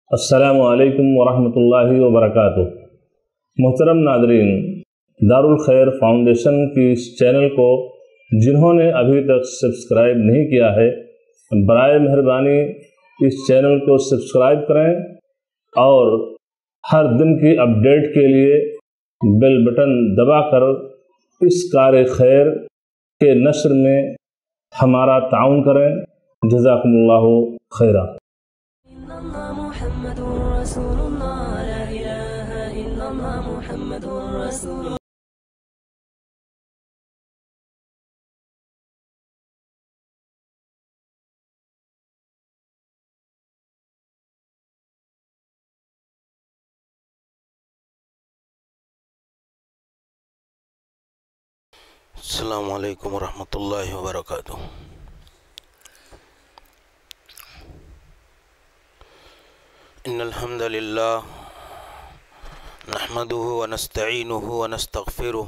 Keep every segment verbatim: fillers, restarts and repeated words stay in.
السلام علیکم ورحمۃ اللہ وبرکاتہ۔ محترم ناظرین، دارالخیر فاؤنڈیشن کی اس چینل کو جنہوں نے ابھی تک سبسکرائب نہیں کیا ہے، برائے مہربانی اس چینل کو سبسکرائب کریں اور ہر دن کی اپڈیٹ کے لیے بیل بٹن دبا کر اس کار خیر کے نشر میں ہمارا تعاون کریں۔ جزاکم اللہ خیرا۔ محمد رسول اللہ، لا الہ الا اللہ، محمد رسول اللہ۔ السلام علیکم ورحمۃ اللہ وبرکاتہ۔ ان الحمد للہ نحمده ونستعینه ونستغفره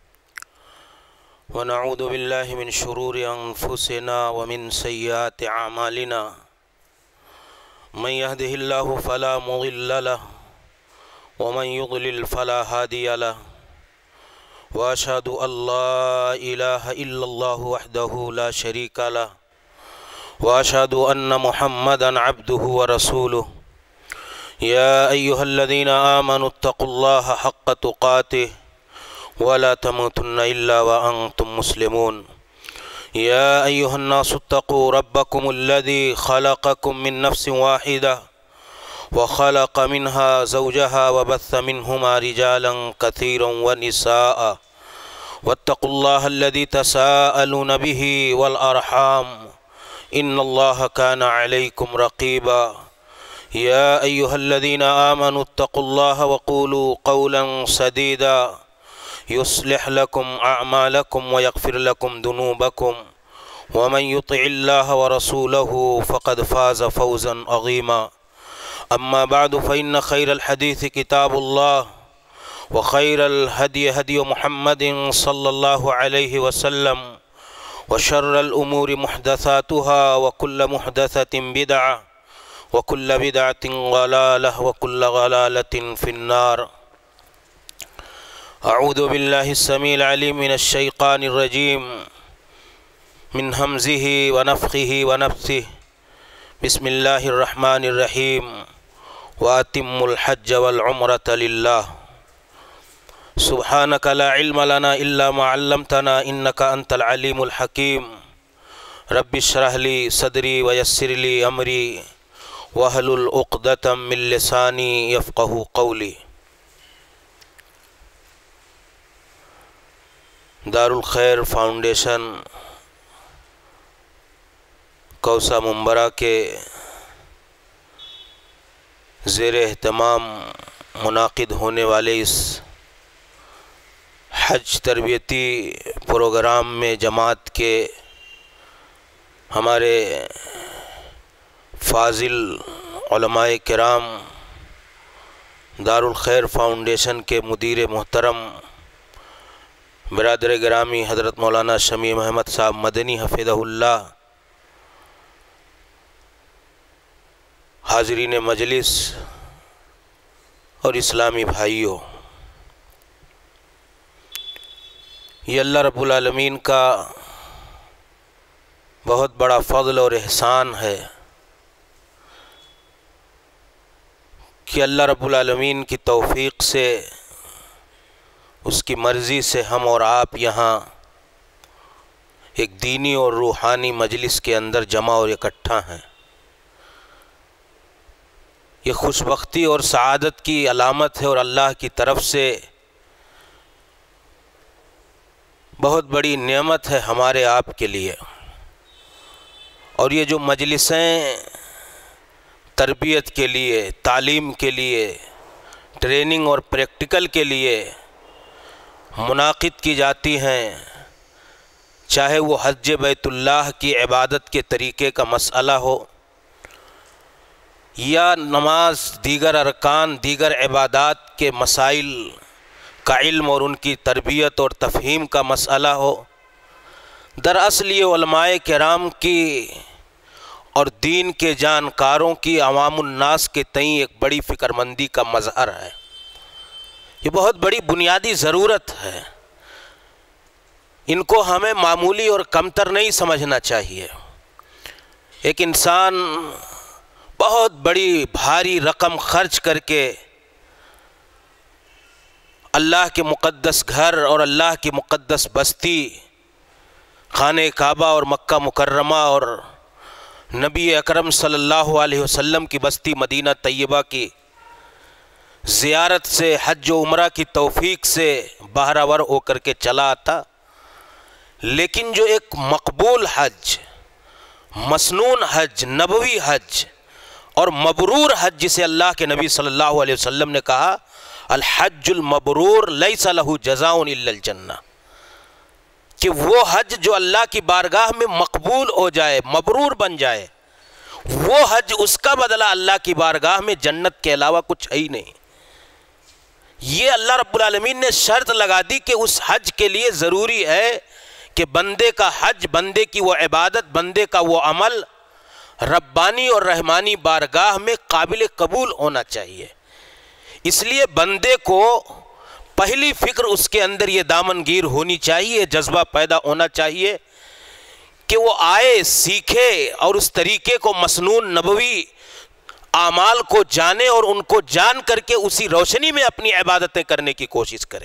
ونعوذ باللہ من شرور انفسنا ومن سیئات اعمالنا، من يهده اللہ فلا مضل له ومن يضلل فلا هادی له، واشهد ان لا الہ الا اللہ وحدہ لا شریک له، واشهد ان محمدا عبدہ ورسولہ۔ یا ایہا الذین آمنوا اتقوا اللہ حق تقاته ولا تموتن الا وانتم مسلمون۔ یا ایہا الناس اتقوا ربکم الذی خلقکم من نفس واحدہ وخلق منها زوجها وبث منهما رجالا كثيرا ونساء، واتقوا الله الذي تساءلون به والأرحام إن الله كان عليكم رقيبا۔ يا أيها الذين آمنوا اتقوا الله وقولوا قولا سديدا يصلح لكم أعمالكم ويغفر لكم ذنوبكم، ومن يطع الله ورسوله فقد فاز فوزا عظيما۔ أما بعد فإن خير الحديث كتاب الله، وخير الهدي هدي محمد صلى الله عليه وسلم، وشر الأمور محدثاتها وكل محدثة بدعة وكل بدعة ضلالة وكل ضلالة في النار۔ أعوذ بالله السميع العليم من الشيطان الرجيم، من همزه ونفخه ونفثه، بسم الله الرحمن الرحيم، وأتموا الحج والعمرة لله۔ سبحانك لا علم لنا إلا ما علمتنا إنك أنت العليم الحكيم۔ رب اشرح لي صدري ويسر لي أمري واحلل عقدة من لساني يفقهوا قولي۔ دارالخیر فاؤنڈیشن کوسہ منبرہ کے زیر اہتمام منعقد ہونے والے اس حج تربیتی پروگرام میں جماعت کے ہمارے فاضل علماء کرام، دارالخیر فاؤنڈیشن کے مدیر محترم برادر گرامی حضرت مولانا شمیع احمد صاحب مدنی حفظہ اللہ، حاضرین مجلس اور اسلامی بھائیوں، یہ اللہ رب العالمین کا بہت بڑا فضل اور احسان ہے کہ اللہ رب العالمین کی توفیق سے، اس کی مرضی سے ہم اور آپ یہاں ایک دینی اور روحانی مجلس کے اندر جمع اور اکٹھا ہیں۔ یہ خوش بختی اور سعادت کی علامت ہے اور اللہ کی طرف سے بہت بڑی نعمت ہے ہمارے آپ کے لیے۔ اور یہ جو مجلسیں تربیت کے لیے، تعلیم کے لیے، ٹریننگ اور پریکٹیکل کے لیے منعقد کی جاتی ہیں، چاہے وہ حج بیت اللہ کی عبادت کے طریقے کا مسئلہ ہو، یا نماز، دیگر ارکان، دیگر عبادات کے مسائل کا علم اور ان کی تربیت اور تفہیم کا مسئلہ ہو، دراصل یہ علماء کرام کی اور دین کے جانکاروں کی عوام الناس کے تئیں ایک بڑی فکر مندی کا مظہر ہے۔ یہ بہت بڑی بنیادی ضرورت ہے، ان کو ہمیں معمولی اور کمتر نہیں سمجھنا چاہیے۔ ایک انسان بہت بڑی بھاری رقم خرچ کر کے اللہ کے مقدس گھر اور اللہ کی مقدس بستی خانہ کعبہ اور مکہ مکرمہ اور نبی اکرم صلی اللہ علیہ وسلم کی بستی مدینہ طیبہ کی زیارت سے، حج و عمرہ کی توفیق سے بہرہ ور ہو کر کے چلا آتا، لیکن جو ایک مقبول حج، مسنون حج، نبوی حج اور مبرور حج جسے اللہ کے نبی صلی اللہ علیہ وسلم نے کہا الحج المبرور لیس لہ جزاء الا الجنہ، کہ وہ حج جو اللہ کی بارگاہ میں مقبول ہو جائے، مبرور بن جائے، وہ حج اس کا بدلہ اللہ کی بارگاہ میں جنت کے علاوہ کچھ ہے ہی نہیں۔ یہ اللہ رب العالمین نے شرط لگا دی کہ اس حج کے لیے ضروری ہے کہ بندے کا حج، بندے کی وہ عبادت، بندے کا وہ عمل ربانی اور رحمانی بارگاہ میں قابل قبول ہونا چاہیے۔ اس لیے بندے کو پہلی فکر اس کے اندر یہ دامنگیر ہونی چاہیے، جذبہ پیدا ہونا چاہیے کہ وہ آئے، سیکھے اور اس طریقے کو، مسنون نبوی اعمال کو جانے اور ان کو جان کر کے اسی روشنی میں اپنی عبادتیں کرنے کی کوشش کرے۔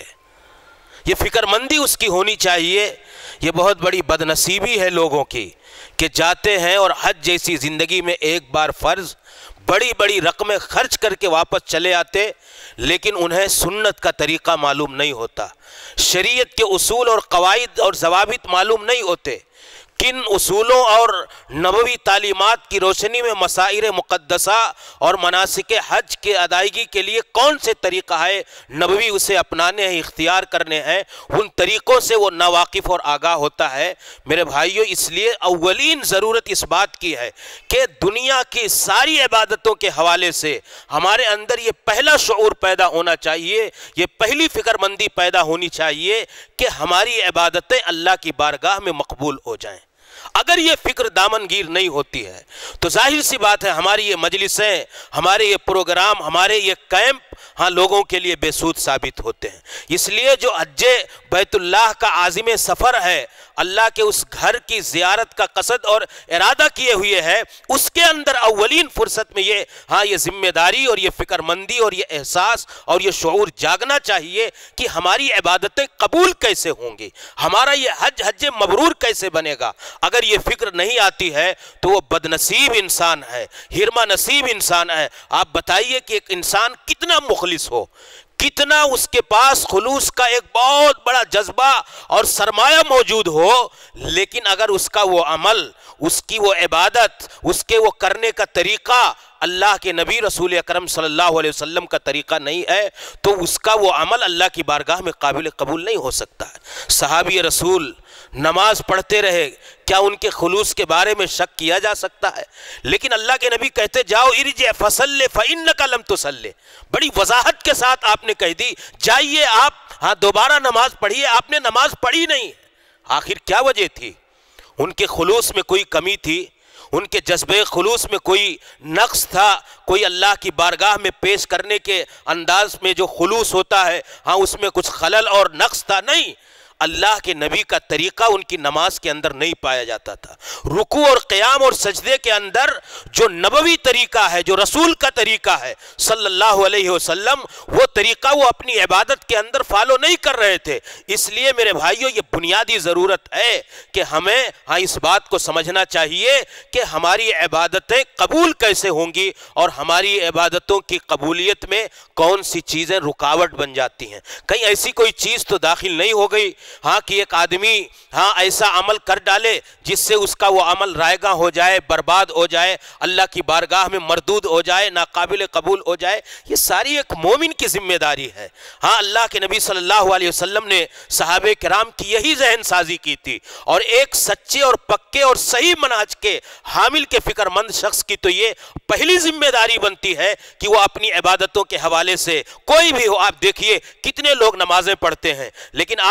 یہ فکر مندی اس کی ہونی چاہیے۔ یہ بہت بڑی بدنصیبی ہے لوگوں کی کہ جاتے ہیں اور حج جیسی زندگی میں ایک بار فرض بڑی بڑی رقمیں خرچ کر کے واپس چلے آتے، لیکن انہیں سنت کا طریقہ معلوم نہیں ہوتا، شریعت کے اصول اور قواعد اور ضوابط معلوم نہیں ہوتے، کن اصولوں اور نبوی تعلیمات کی روشنی میں مسائر مقدسہ اور مناسک حج کے ادائیگی کے لیے کون سے طریقہ ہے نبوی اسے اپنانے ہیں، اختیار کرنے ہیں، ان طریقوں سے وہ ناواقف اور آگاہ ہوتا ہے۔ میرے بھائیوں، اس لیے اولین ضرورت اس بات کی ہے کہ دنیا کی ساری عبادتوں کے حوالے سے ہمارے اندر یہ پہلا شعور پیدا ہونا چاہیے، یہ پہلی فکر مندی پیدا ہونی چاہیے کہ ہماری عبادتیں اللہ کی بارگاہ میں مقبول ہو جائیں۔ اگر یہ فکر دامنگیر نہیں ہوتی ہے تو ظاہر سی بات ہے ہماری یہ مجلسیں، ہمارے یہ پروگرام، ہمارے یہ کیمپ ہاں لوگوں کے لیے بے سود ثابت ہوتے ہیں۔ اس لیے جو حج بیت اللہ کا عازم سفر ہے، اللہ کے اس گھر کی زیارت کا قصد اور ارادہ کیے ہوئے ہے، اس کے اندر اولین فرصت میں یہ ہاں یہ ذمہ داری اور یہ فکر مندی اور یہ احساس اور یہ شعور جاگنا چاہیے کہ ہماری عبادتیں قبول کیسے ہوں گی، ہمارا یہ حج حج مبرور کیسے بنے گا۔ اگر یہ فکر نہیں آتی ہے تو وہ بدنصیب انسان ہے، ہرما نصیب انسان ہے۔ آپ بتائیے کہ ایک انسان کتنا مخلص ہو، کتنا اس کے پاس خلوص کا ایک بہت بڑا جذبہ اور سرمایہ موجود ہو، لیکن اگر اس کا وہ عمل، اس کی وہ عبادت، اس کے وہ کرنے کا طریقہ اللہ کے نبی رسول اکرم صلی اللہ علیہ وسلم کا طریقہ نہیں ہے تو اس کا وہ عمل اللہ کی بارگاہ میں قابل قبول نہیں ہو سکتا ہے۔ صحابی رسول نماز پڑھتے رہے، کیا ان کے خلوص کے بارے میں شک کیا جا سکتا ہے؟ لیکن اللہ کے نبی کہتے جاؤ ارجع فصلی فإنک لم تصلی، بڑی وضاحت کے ساتھ آپ نے کہہ دی جائیے آپ ہاں دوبارہ نماز پڑھیے، آپ نے نماز پڑھی نہیں۔ آخر کیا وجہ تھی؟ ان کے خلوص میں کوئی کمی تھی، ان کے جذبے خلوص میں کوئی نقص تھا، کوئی اللہ کی بارگاہ میں پیش کرنے کے انداز میں جو خلوص ہوتا ہے ہاں اس میں کچھ خلل اور نقص تھا؟ نہیں، اللہ کے نبی کا طریقہ ان کی نماز کے اندر نہیں پایا جاتا تھا۔ رکوع اور قیام اور سجدے کے اندر جو نبوی طریقہ ہے، جو رسول کا طریقہ ہے صلی اللہ علیہ وسلم، وہ طریقہ وہ اپنی عبادت کے اندر فالو نہیں کر رہے تھے۔ اس لیے میرے بھائیوں یہ بنیادی ضرورت ہے کہ ہمیں ہاں اس بات کو سمجھنا چاہیے کہ ہماری عبادتیں قبول کیسے ہوں گی اور ہماری عبادتوں کی قبولیت میں کون سی چیزیں رکاوٹ بن جاتی ہیں۔ کہیں ایسی کوئی چیز تو داخل نہیں ہو گئی ہاں کہ ایک آدمی ہاں ایسا عمل کر ڈالے جس سے اس کا وہ عمل رائگاں ہو جائے، برباد ہو جائے، اللہ کی بارگاہ میں مردود ہو جائے، ناقابل قبول ہو جائے۔ یہ ساری ایک مومن کی ذمہ داری ہے۔ ہاں اللہ کے نبی صلی اللہ علیہ وسلم نے صحابہ کرام کی یہی ذہن سازی کی تھی، اور ایک سچے اور پکے اور صحیح منہج کے حامل کے فکر مند شخص کی تو یہ پہلی ذمہ داری بنتی ہے کہ وہ اپنی عبادتوں کے حوالے سے کوئی بھی ہو، آپ دیکھیے کتنے لوگ نمازیں پڑھتے ہیں لیکن آپ ان کو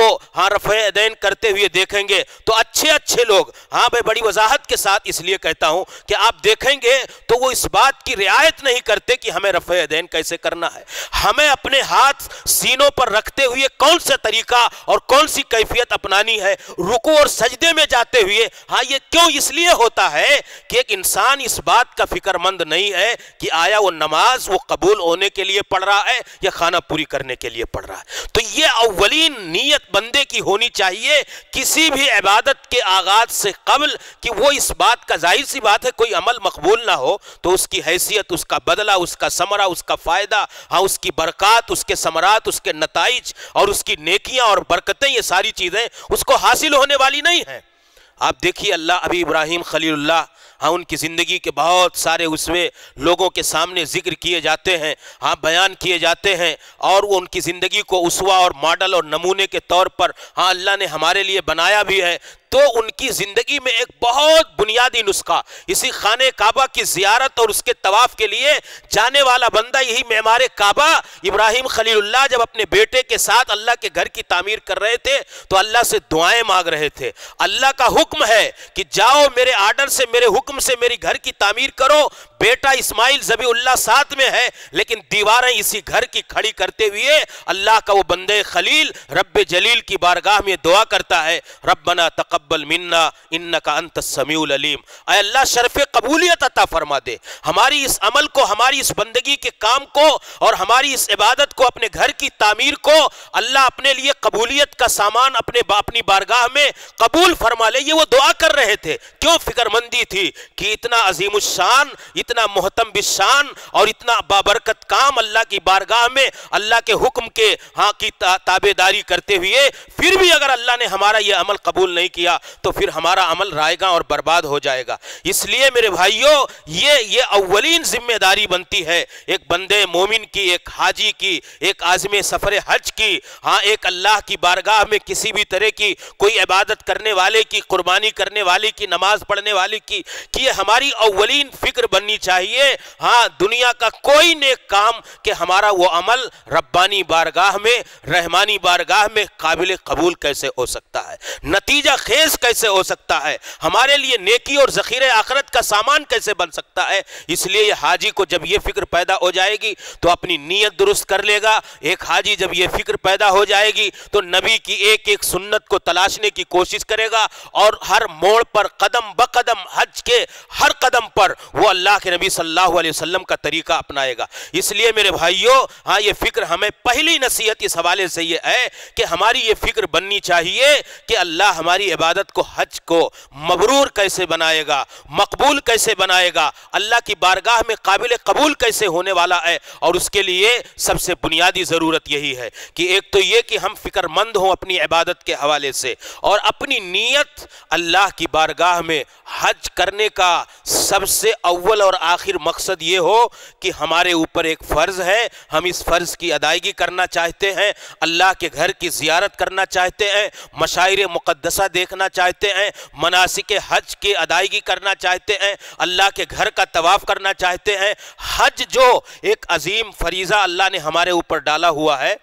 ہاں رفع یدین کرتے ہوئے دیکھیں گے تو اچھے اچھے لوگ، ہاں میں بڑی وضاحت کے ساتھ اس لیے کہتا ہوں کہ آپ دیکھیں گے تو وہ اس بات کی رعایت نہیں کرتے کہ ہمیں رفع یدین کیسے کرنا ہے۔ ہمیں اپنے ہاتھ سینوں پر رکھتے ہوئے کون سا طریقہ اور کون سی کیفیت اپنانی ہے، رکوع اور سجدے میں جاتے ہوئے، ہاں یہ کیوں اس لیے ہوتا ہے کہ ایک انسان اس بات کا فکر مند نہیں ہے کہ آیا وہ نماز وہ قبول ہونے کے لیے پڑھ رہا ہے یا خانہ پوری کرنے کے لیے پڑھ رہا ہے۔ تو یہ اولین نیت بندے کی ہونی چاہیے کسی بھی عبادت کے آغاز سے قبل، کہ وہ اس بات کا، ظاہر سی بات ہے کوئی عمل مقبول نہ ہو تو اس کی حیثیت، اس کا بدلہ، اس کا ثمرہ، اس کا فائدہ، ہاں اس کی برکات، اس کے ثمرات، اس کے نتائج اور اس کی نیکیاں اور برکتیں، یہ ساری چیزیں اس کو حاصل ہونے والی نہیں ہیں۔ آپ دیکھیے اللہ ابھی ابراہیم خلیل اللہ، ہاں ان کی زندگی کے بہت سارے اسوے لوگوں کے سامنے ذکر کیے جاتے ہیں، ہاں بیان کیے جاتے ہیں، اور وہ ان کی زندگی کو اسوہ اور ماڈل اور نمونے کے طور پر ہاں اللہ نے ہمارے لیے بنایا بھی ہے۔ تو ان کی زندگی میں ایک بہت بنیادی نسخہ، اسی خانہ کعبہ کی زیارت اور اس کے طواف کے لیے جانے والا بندہ، یہی معمار کعبہ ابراہیم خلیل اللہ جب اپنے بیٹے کے ساتھ اللہ کے گھر کی تعمیر کر رہے تھے تو اللہ سے دعائیں مانگ رہے تھے۔ اللہ کا حکم ہے کہ جاؤ میرے آرڈر سے، میرے حکم سے میری گھر کی تعمیر کرو۔ بیٹا اسماعیل ذبیح اللہ ساتھ میں ہے، لیکن دیواریں اسی گھر کی کھڑی کرتے ہوئے اللہ کا وہ بندے خلیل رب جلیل کی بارگاہ میں دعا کرتا ہے، ربنا تقبل منا انکا انت السمیع العلیم، اے اللہ شرف قبولیت عطا فرما دے، ہماری اس عمل کو، ہماری اس بندگی کے کام کو اور ہماری اس عبادت کو، اپنے گھر کی تعمیر کو اللہ اپنے لیے قبولیت کا سامان اپنے اپنی بارگاہ میں قبول فرما لے۔ یہ وہ دعا کر رہے تھے، کیوں فکر مندی تھی کہ اتنا عظیم الشان، اتنا محتم بالشان اور اتنا بابرکت کام اللہ کی بارگاہ میں اللہ کے حکم کے ہاں کی تابع داری کرتے ہوئے پھر بھی اگر اللہ نے ہمارا یہ عمل قبول نہیں کیا تو پھر ہمارا عمل رائے گا اور برباد ہو جائے گا۔ اس لیے میرے بھائیوں یہ یہ اولین ذمہ داری بنتی ہے ایک بندے مومن کی، ایک حاجی کی، ایک عازم سفر حج کی، ہاں ایک اللہ کی بارگاہ میں کسی بھی طرح کی کوئی عبادت کرنے والے کی، قربانی کرنے والے کی، نماز پڑھنے والے کی، کہ یہ ہماری اولین فکر بننی چاہیے۔ ہاں دنیا کا کوئی نیک کام کہ ہمارا وہ عمل ربانی بارگاہ میں، رحمانی بارگاہ میں قابل قبول کیسے ہو سکتا ہے، نتیجہ خیز کیسے ہو سکتا ہے، ہمارے لیے نیکی اور ذخیرہ آخرت کا سامان کیسے بن سکتا ہے۔ اس لیے یہ حاجی کو جب یہ فکر پیدا ہو جائے گی تو اپنی نیت درست کر لے گا۔ ایک حاجی جب یہ فکر پیدا ہو جائے گی تو نبی کی ایک ایک سنت کو تلاشنے کی کوشش کرے گا، اور ہر موڑ پر قدم بقدم حج کے ہر قدم پر وہ اللہ کے نبی صلی اللہ علیہ وسلم کا طریقہ اپنائے گا۔ اس لیے میرے بھائیوں ہاں یہ فکر ہمیں، پہلی نصیحت اس حوالے سے یہ ہے کہ ہماری یہ فکر بننی چاہیے کہ اللہ ہماری عبادت کو، حج کو مبرور کیسے بنائے گا، مقبول کیسے بنائے گا، اللہ کی بارگاہ میں قابل قبول کیسے ہونے والا ہے۔ اور اس کے لیے سب سے بنیادی ضرورت یہی ہے کہ ایک تو یہ کہ ہم فکر مند ہوں اپنی عبادت کے حوالے سے، اور اپنی نیت اللہ کی بارگاہ میں حج کرنے کا سب سے اول اور آخر مقصد یہ ہو کہ ہمارے اوپر ایک فرض ہے، ہم اس فرض کی ادائیگی کرنا چاہتے ہیں، اللہ کے گھر کی زیارت کرنا چاہتے ہیں، مشاعر مقدسہ دیکھنا چاہتے ہیں، مناسک حج کی ادائیگی کرنا چاہتے ہیں، اللہ کے گھر کا طواف کرنا چاہتے ہیں۔ حج جو ایک عظیم فریضہ اللہ نے ہمارے اوپر ڈالا ہوا ہے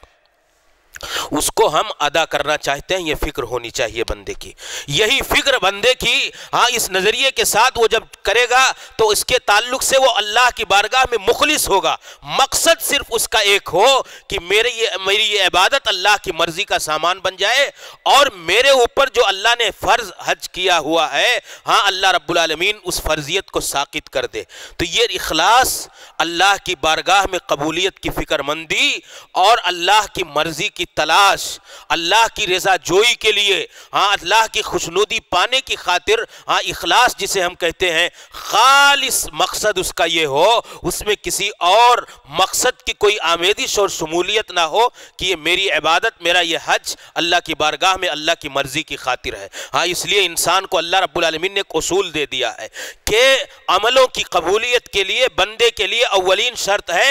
اس کو ہم ادا کرنا چاہتے ہیں، یہ فکر ہونی چاہیے بندے کی۔ یہی فکر بندے کی ہاں اس نظریے کے ساتھ وہ جب کرے گا تو اس کے تعلق سے وہ اللہ کی بارگاہ میں مخلص ہوگا۔ مقصد صرف اس کا ایک ہو کہ میری یہ میری یہ عبادت اللہ کی مرضی کا سامان بن جائے، اور میرے اوپر جو اللہ نے فرض حج کیا ہوا ہے ہاں اللہ رب العالمین اس فرضیت کو ساقط کر دے۔ تو یہ اخلاص، اللہ کی بارگاہ میں قبولیت کی فکر مندی اور اللہ کی مرضی کی تلاش، اللہ کی رضا جوئی کے لیے، ہاں اللہ کی خوشنودی پانے کی خاطر، ہاں اخلاص جسے ہم کہتے ہیں، خالص مقصد اس کا یہ ہو، اس میں کسی اور مقصد کی کوئی آمیزش اور شمولیت نہ ہو کہ یہ میری عبادت، میرا یہ حج اللہ کی بارگاہ میں اللہ کی مرضی کی خاطر ہے۔ ہاں اس لیے انسان کو اللہ رب العالمین نے ایک اصول دے دیا ہے کہ عملوں کی قبولیت کے لیے بندے کے لیے اولین شرط ہے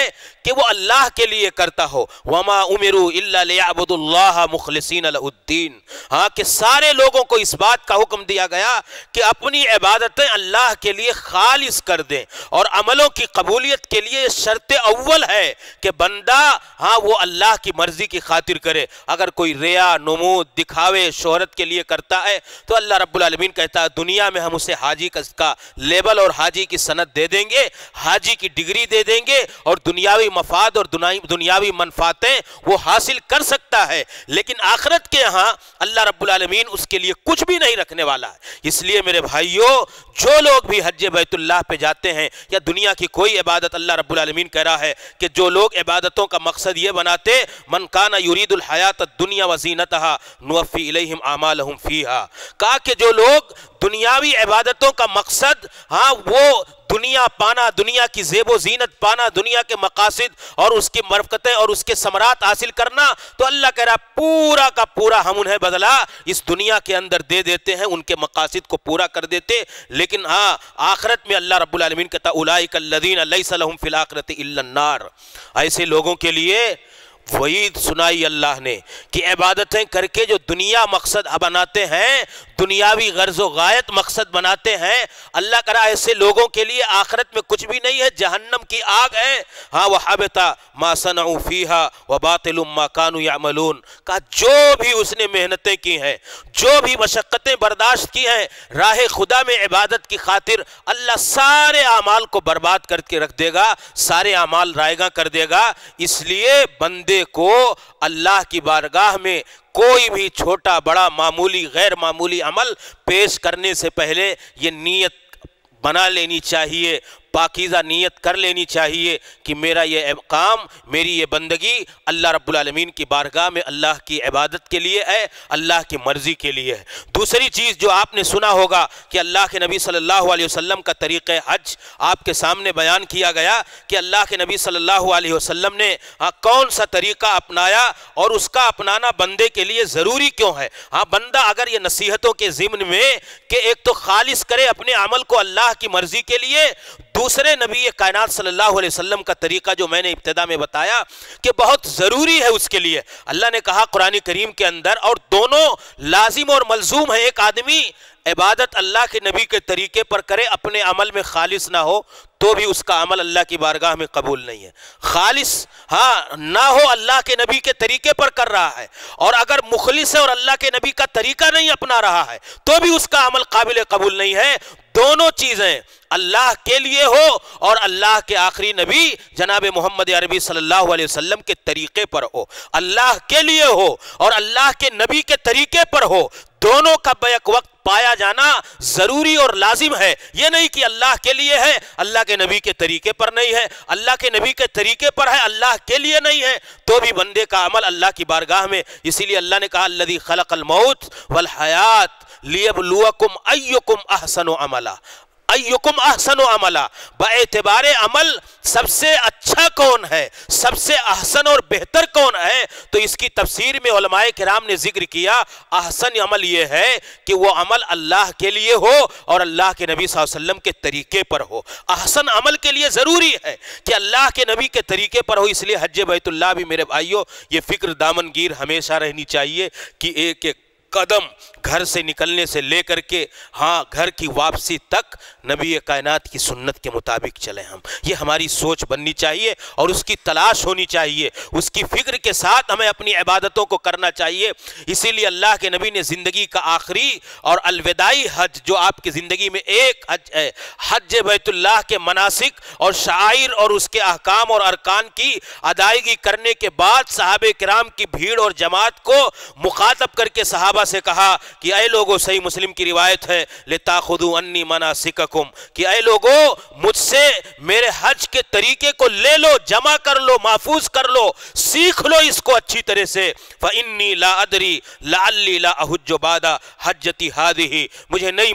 کہ وہ اللہ کے لیے کرتا ہو. وما امروا الا ليعبدوا اللہ مخلصین لہ الدین. ہاں کہ سارے لوگوں کو اس بات کا حکم دیا گیا کہ اپنی عبادتیں اللہ کے لیے خالص کر دیں, اور عملوں کی قبولیت کے لیے شرط اول ہے کہ بندہ ہاں وہ اللہ کی مرضی کی خاطر کرے. اگر کوئی ریا, نمود, دکھاوے, شہرت کے لیے کرتا ہے تو اللہ رب العالمین کہتا ہے دنیا میں ہم اسے حاجی کا لیبل اور حاجی کی سند دے دیں گے, حاجی کی ڈگری دے دیں گے, اور دنیاوی مفاد اور دنیاوی منفاتیں وہ حاصل کر سکتا ہے, لیکن آخرت کے ہاں اللہ رب العالمین اس کے لیے کچھ بھی نہیں رکھنے والا ہے. اس لیے میرے بھائیوں, جو لوگ بھی حج بیت اللہ پہ جاتے ہیں یا دنیا کی کوئی عبادت, اللہ رب العالمین کہہ رہا ہے کہ جو لوگ عبادتوں کا مقصد یہ بناتے, من کان یرید الحیات الدنیا وزینتہا نوفی الیہم اعمالہم فیہا, کہا کہ جو لوگ دنیاوی عبادتوں کا مقصد ہاں وہ دنیا پانا, دنیا کی زیب و زینت پانا, دنیا کے مقاصد اور اس کی مرفقتیں اور اس کے ثمرات حاصل کرنا, تو اللہ کہہ رہا پورا کا پورا ہم انہیں بدلہ اس دنیا کے اندر دے دیتے ہیں, ان کے مقاصد کو پورا کر دیتے. لیکن ہاں آخرت میں اللہ رب العالمین کہتا اولئک الذین لیس لہم فی الآخرۃ الا النار. ایسے لوگوں کے لیے وعید سنائی اللہ نے کہ عبادتیں کر کے جو دنیا مقصد بناتے ہیں, دنیاوی غرض و غایت مقصد بناتے ہیں, اللہ کرا ایسے لوگوں کے لیے آخرت میں کچھ بھی نہیں ہے, جہنم کی آگ ہے. ہاں وحبط ما صنعوا فیہا وباطل ما کانوا یعملون. کہا جو بھی اس نے محنتیں کی ہیں, جو بھی مشقتیں برداشت کی ہیں راہ خدا میں عبادت کی خاطر, اللہ سارے اعمال کو برباد کر کے رکھ دے گا, سارے اعمال رائیگاں کر دے گا. اس لیے بندے کو اللہ کی بارگاہ میں کوئی بھی چھوٹا بڑا معمولی غیر معمولی عمل پیش کرنے سے پہلے یہ نیت بنا لینی چاہیے, پاکیزہ نیت کر لینی چاہیے کہ میرا یہ کام, میری یہ بندگی اللہ رب العالمین کی بارگاہ میں اللہ کی عبادت کے لیے ہے, اللہ کی مرضی کے لیے ہے. دوسری چیز جو آپ نے سنا ہوگا کہ اللہ کے نبی صلی اللہ علیہ وسلم کا طریقہ حج آپ کے سامنے بیان کیا گیا کہ اللہ کے نبی صلی اللہ علیہ وسلم نے ہاں کون سا طریقہ اپنایا اور اس کا اپنانا بندے کے لیے ضروری کیوں ہے. ہاں بندہ اگر یہ نصیحتوں کے ضمن میں کہ ایک تو خالص کرے اپنے عمل کو اللہ کی مرضی کے لیے, دوسرے نبی کائنات صلی اللہ علیہ وسلم کا طریقہ جو میں نے ابتدا میں بتایا کہ بہت ضروری ہے اس کے لیے. اللہ نے کہا قرآن کریم کے اندر, اور دونوں لازم اور ملزوم ہے, ایک آدمی عبادت اللہ کے نبی کے طریقے پر کرے, اپنے عمل میں خالص نہ ہو تو بھی اس کا عمل اللہ کی بارگاہ میں قبول نہیں ہے. خالص ہاں نہ ہو, اللہ کے نبی کے طریقے پر کر رہا ہے, اور اگر مخلص ہے اور اللہ کے نبی کا طریقہ نہیں اپنا رہا ہے تو بھی اس کا عمل قابل قبول نہیں ہے. دونوں چیزیں اللہ کے لیے ہو اور اللہ کے آخری نبی جناب محمد عربی صلی اللہ علیہ وسلم کے طریقے پر ہو, اللہ کے لیے ہو اور اللہ کے نبی کے طریقے پر ہو, دونوں کا بیک وقت پایا جانا ضروری اور لازم ہے. یہ نہیں کہ اللہ کے لیے ہے, اللہ کے نبی کے طریقے پر نہیں ہے, اللہ کے نبی کے طریقے پر ہے, اللہ کے لیے نہیں ہے, تو بھی بندے کا عمل اللہ کی بارگاہ میں. اسی لیے اللہ نے کہا الذی خلق الموت والحیات لیبلوکم ایکم احسن عملا, ایکم احسن عملا, باعتبار عمل سب سے اچھا کون ہے, سب سے احسن اور بہتر کون ہے. تو اس کی تفسیر میں علماء کرام نے ذکر کیا احسن عمل یہ ہے کہ وہ عمل اللہ کے لیے ہو اور اللہ کے نبی صلی اللہ علیہ وسلم کے طریقے پر ہو. احسن عمل کے لیے ضروری ہے کہ اللہ کے نبی کے طریقے پر ہو. اس لیے حج بیت اللہ بھی میرے بھائیوں یہ فکر دامنگیر ہمیشہ رہنی چاہیے کہ ایک ایک قدم گھر سے نکلنے سے لے کر کے ہاں گھر کی واپسی تک نبی کائنات کی سنت کے مطابق چلیں ہم. یہ ہماری سوچ بننی چاہیے اور اس کی تلاش ہونی چاہیے, اس کی فکر کے ساتھ ہمیں اپنی عبادتوں کو کرنا چاہیے. اسی لیے اللہ کے نبی نے زندگی کا آخری اور الوداعی حج جو آپ کی زندگی میں ایک حج ہے, حج بیت اللہ کے مناسک اور شعائر اور اس کے احکام اور ارکان کی ادائیگی کرنے کے بعد صحابہ کرام کی بھیڑ اور جماعت کو مخاطب کر کے صحابہ سے کہا کہ اے لوگو, صحیح مسلم کی روایت ہے لِتَأْخُذُوا عَنِّي مَنَاسِكَكُمْ, کہ اے لوگو مجھ سے میرے حج کے طریقے کو لے لو, جمع کر لو, محفوظ کر لو, سیکھ لو اس کو اچھی طرح سے. فَإِنِّي لَا أَدْرِي لَعَلِّي لَا أَحُجُّ بَعْدَ حَجَّتِي هَذِهِ, مجھے نہیں معلوم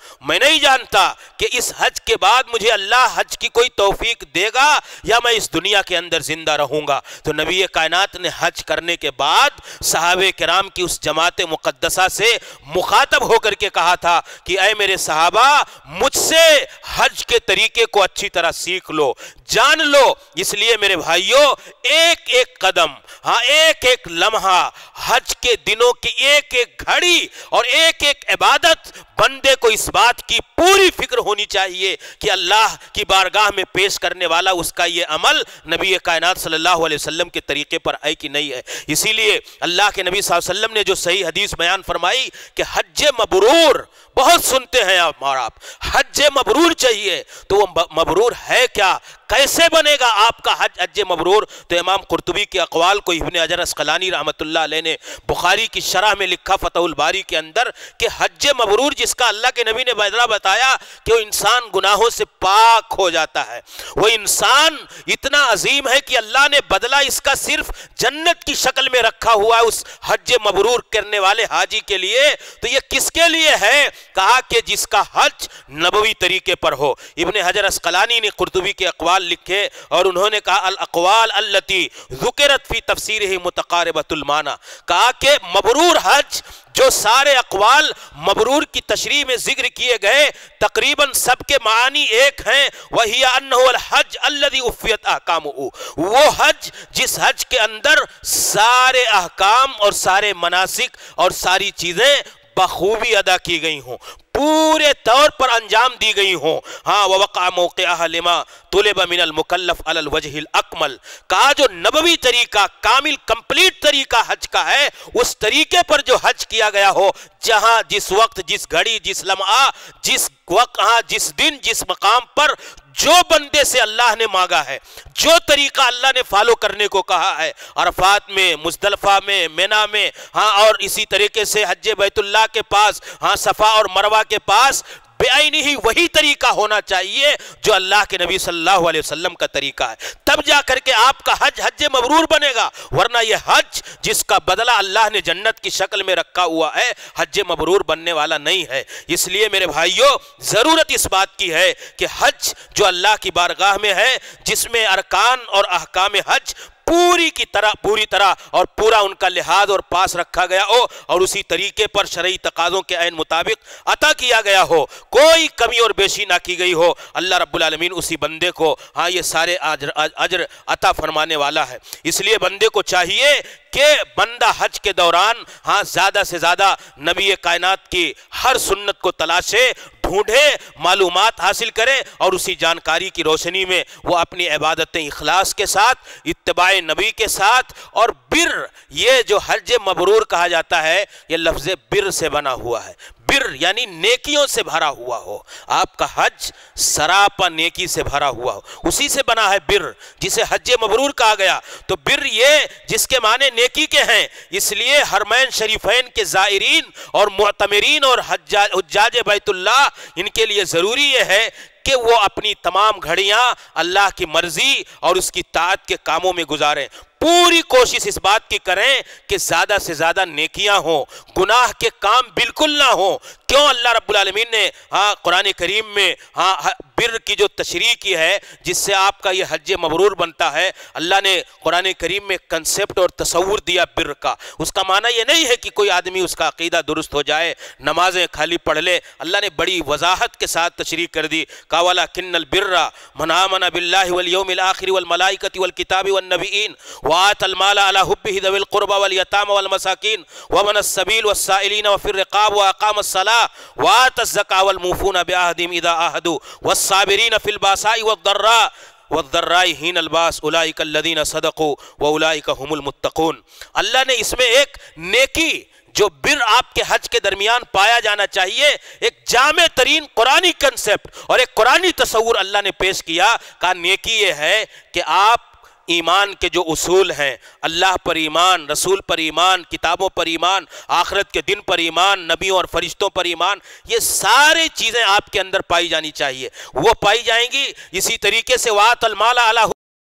میں نہیں جانتا کہ اس حج کے بعد مجھے اللہ حج کی کوئی توفیق دے گا یا میں اس دنیا کے اندر زندہ رہوں گا۔ تو نبی کائنات نے حج کرنے کے بعد صحابہ کرام کی اس جماعت مقدسہ سے مخاطب ہو کر کے کہا تھا کہ اے میرے صحابہ، مجھ سے حج کے طریقے کو اچھی طرح سیکھ لو، جان لو۔ اس لیے میرے بھائیوں، ایک ایک قدم، ہاں ایک ایک لمحہ، حج کے دنوں کی ایک ایک گھڑی اور ایک ایک عبادت بندے کو اس بات کی پوری فکر ہونی چاہیے کہ اللہ کی بارگاہ میں پیش کرنے والا اس کا یہ عمل نبی کائنات صلی اللہ علیہ وسلم کے طریقے پر ہے کہ نہیں ہے۔ اسی لیے اللہ کے نبی صلی اللہ علیہ وسلم نے جو صحیح حدیث بیان فرمائی کہ حج مبرور، بہت سنتے ہیں آپ اور آپ حج مبرور چاہیے، تو وہ مبرور ہے کیا، کیسے بنے گا آپ کا حج حج مبرور؟ تو امام قرطبی کے اقوال کو ابن حجر عسقلانی رحمۃ اللہ علیہ نے بخاری کی شرح میں لکھا فتح الباری کے اندر کہ حج مبرور جس کا اللہ کے نبی نے بدلہ بتایا کہ وہ انسان گناہوں سے پاک ہو جاتا ہے، وہ انسان اتنا عظیم ہے کہ اللہ نے بدلہ اس کا صرف جنت کی شکل میں رکھا ہوا ہے اس حج مبرور کرنے والے حاجی کے لیے۔ تو یہ کس کے لیے ہے؟ کہا کہ جس کا حج نبوی طریقے پر ہو۔ ابن حجر عسقلانی نے قرطبی کے اقوال لکھے اور انہوں نے کہا الاقوال التي ذکرت فی تفسیرہ متقاربۃ المعنی، کہا کہ مبرور حج جو سارے اقوال مبرور کی تشریح میں ذکر کیے گئے تقریباً سب کے معنی ایک ہیں، وہی انہ الحج الذی وفیت احکامہ، وہ حج جس حج کے اندر سارے احکام اور سارے مناسک اور ساری چیزیں بخوبی ادا کی گئی ہوں، پورے طور پر انجام دی گئی ہوں۔ ہاں ووقع موقعها لما طلب من المکلف علی الوجہ الاکمل، کہا جو نبوی طریقہ کامل کمپلیٹ طریقہ حج کا ہے، اس طریقے پر جو حج کیا گیا ہو، جہاں جس وقت جس گھڑی جس لمحہ جس وقت ہاں جس دن جس مقام پر جو بندے سے اللہ نے مانگا ہے، جو طریقہ اللہ نے فالو کرنے کو کہا ہے، عرفات میں، مزدلفہ میں، مینا میں، ہاں اور اسی طریقے سے حج بیت اللہ کے پاس، ہاں صفا اور مروہ کے پاس، بے عینی ہی وہی طریقہ ہونا چاہیے جو اللہ کے نبی صلی اللہ علیہ وسلم کا طریقہ ہے، تب جا کر کے آپ کا حج حج مبرور بنے گا، ورنہ یہ حج جس کا بدلہ اللہ نے جنت کی شکل میں رکھا ہوا ہے حج مبرور بننے والا نہیں ہے۔ اس لیے میرے بھائیوں، ضرورت اس بات کی ہے کہ حج جو اللہ کی بارگاہ میں ہے، جس میں ارکان اور احکام حج پوری کی طرح پوری طرح اور پورا ان کا لحاظ اور پاس رکھا گیا ہو اور اسی طریقے پر شرعی تقاضوں کے عین مطابق عطا کیا گیا ہو، کوئی کمی اور بیشی نہ کی گئی ہو، اللہ رب العالمین اسی بندے کو ہاں یہ سارے اجر عطا فرمانے والا ہے۔ اس لیے بندے کو چاہیے کہ بندہ حج کے دوران ہاں زیادہ سے زیادہ نبی کائنات کی ہر سنت کو تلاشے، ڈھونڈے، معلومات حاصل کرے اور اسی جانکاری کی روشنی میں وہ اپنی عبادتیں اخلاص کے ساتھ، اتباع نبی کے ساتھ، اور بر، یہ جو حج مبرور کہا جاتا ہے یہ لفظ بر سے بنا ہوا ہے، بر یعنی نیکیوں سے بھرا ہوا ہو، آپ کا حج سراپا نیکی سے بھرا ہوا ہو، اسی سے بنا ہے بر، جسے حج مبرور کہا گیا۔ تو بر یہ جس کے معنی نیکی کے ہیں، اس لیے حرمین شریفین کے زائرین اور معتمرین اور حجاج بیت اللہ، ان کے لیے ضروری یہ ہے کہ وہ اپنی تمام گھڑیاں اللہ کی مرضی اور اس کی طاعت کے کاموں میں گزاریں، پوری کوشش اس بات کی کریں کہ زیادہ سے زیادہ نیکیاں ہوں، گناہ کے کام بالکل نہ ہوں۔ کیوں اللہ رب العالمین نے ہاں قرآن کریم میں ہاں بر کی جو تشریح کی ہے جس سے آپ کا یہ حج مبرور بنتا ہے، اللہ نے قرآن کریم میں کنسپٹ اور تصور دیا بر کا۔ اس کا معنی یہ نہیں ہے کہ کوئی آدمی اس کا عقیدہ درست ہو جائے، نمازیں خالی پڑھ لے، اللہ نے بڑی وضاحت کے ساتھ تشریح کر دی، کہا وَلَكِنَّ الْبِرَّ مَنْ آمَنَ بِاللَّهِ وَالْيَوْمِ الْآخِرِ وَالْمَلَائِكَةِ وَالْكِتَابِ وَالنَّبِيِّينَ وَآتَى الْمَالَ عَلَى حُبِّهِ ذَوِي الْقُرْبَى وَالْيَتَامَى وَالْمَسَاكِينَ وَابْنَ السَّبِيلِ وَالسَّائِلِينَ وَفِي الرِّقَابِ وَأَقَامَ الصَّلَاةَ وَآتَى الزَّكَاةَ وَالْمُوفُونَ بِعَهْدِهِمْ إِذَا عَاهَدُوا وَالصَّابِرِينَ فِي الْبَأْسَاءِ وَالضَّرَّاءِ وَالضَّرَّاءِ حِينَ الْبَأْسِ أُولَئِكَ الَّذِينَ صَدَقُوا وَأُولَئِكَ هُمُ الْمُتَّقُونَ۔ اللہ نے اس میں ایک نیکی جو بر آپ کے حج کے درمیان پایا جانا چاہیے، ایک جامع ترین قرآنی کنسپٹ اور ایک قرآنی تصور اللہ نے پیش کیا، کہا نیکی یہ ہے کہ آپ ایمان کے جو اصول ہیں، اللہ پر ایمان، رسول پر ایمان، کتابوں پر ایمان، آخرت کے دن پر ایمان، نبیوں اور فرشتوں پر ایمان، یہ سارے چیزیں آپ کے اندر پائی جانی چاہیے، وہ پائی جائیں گی۔ اسی طریقے سے وَآتَى الْمَالَ عَلَى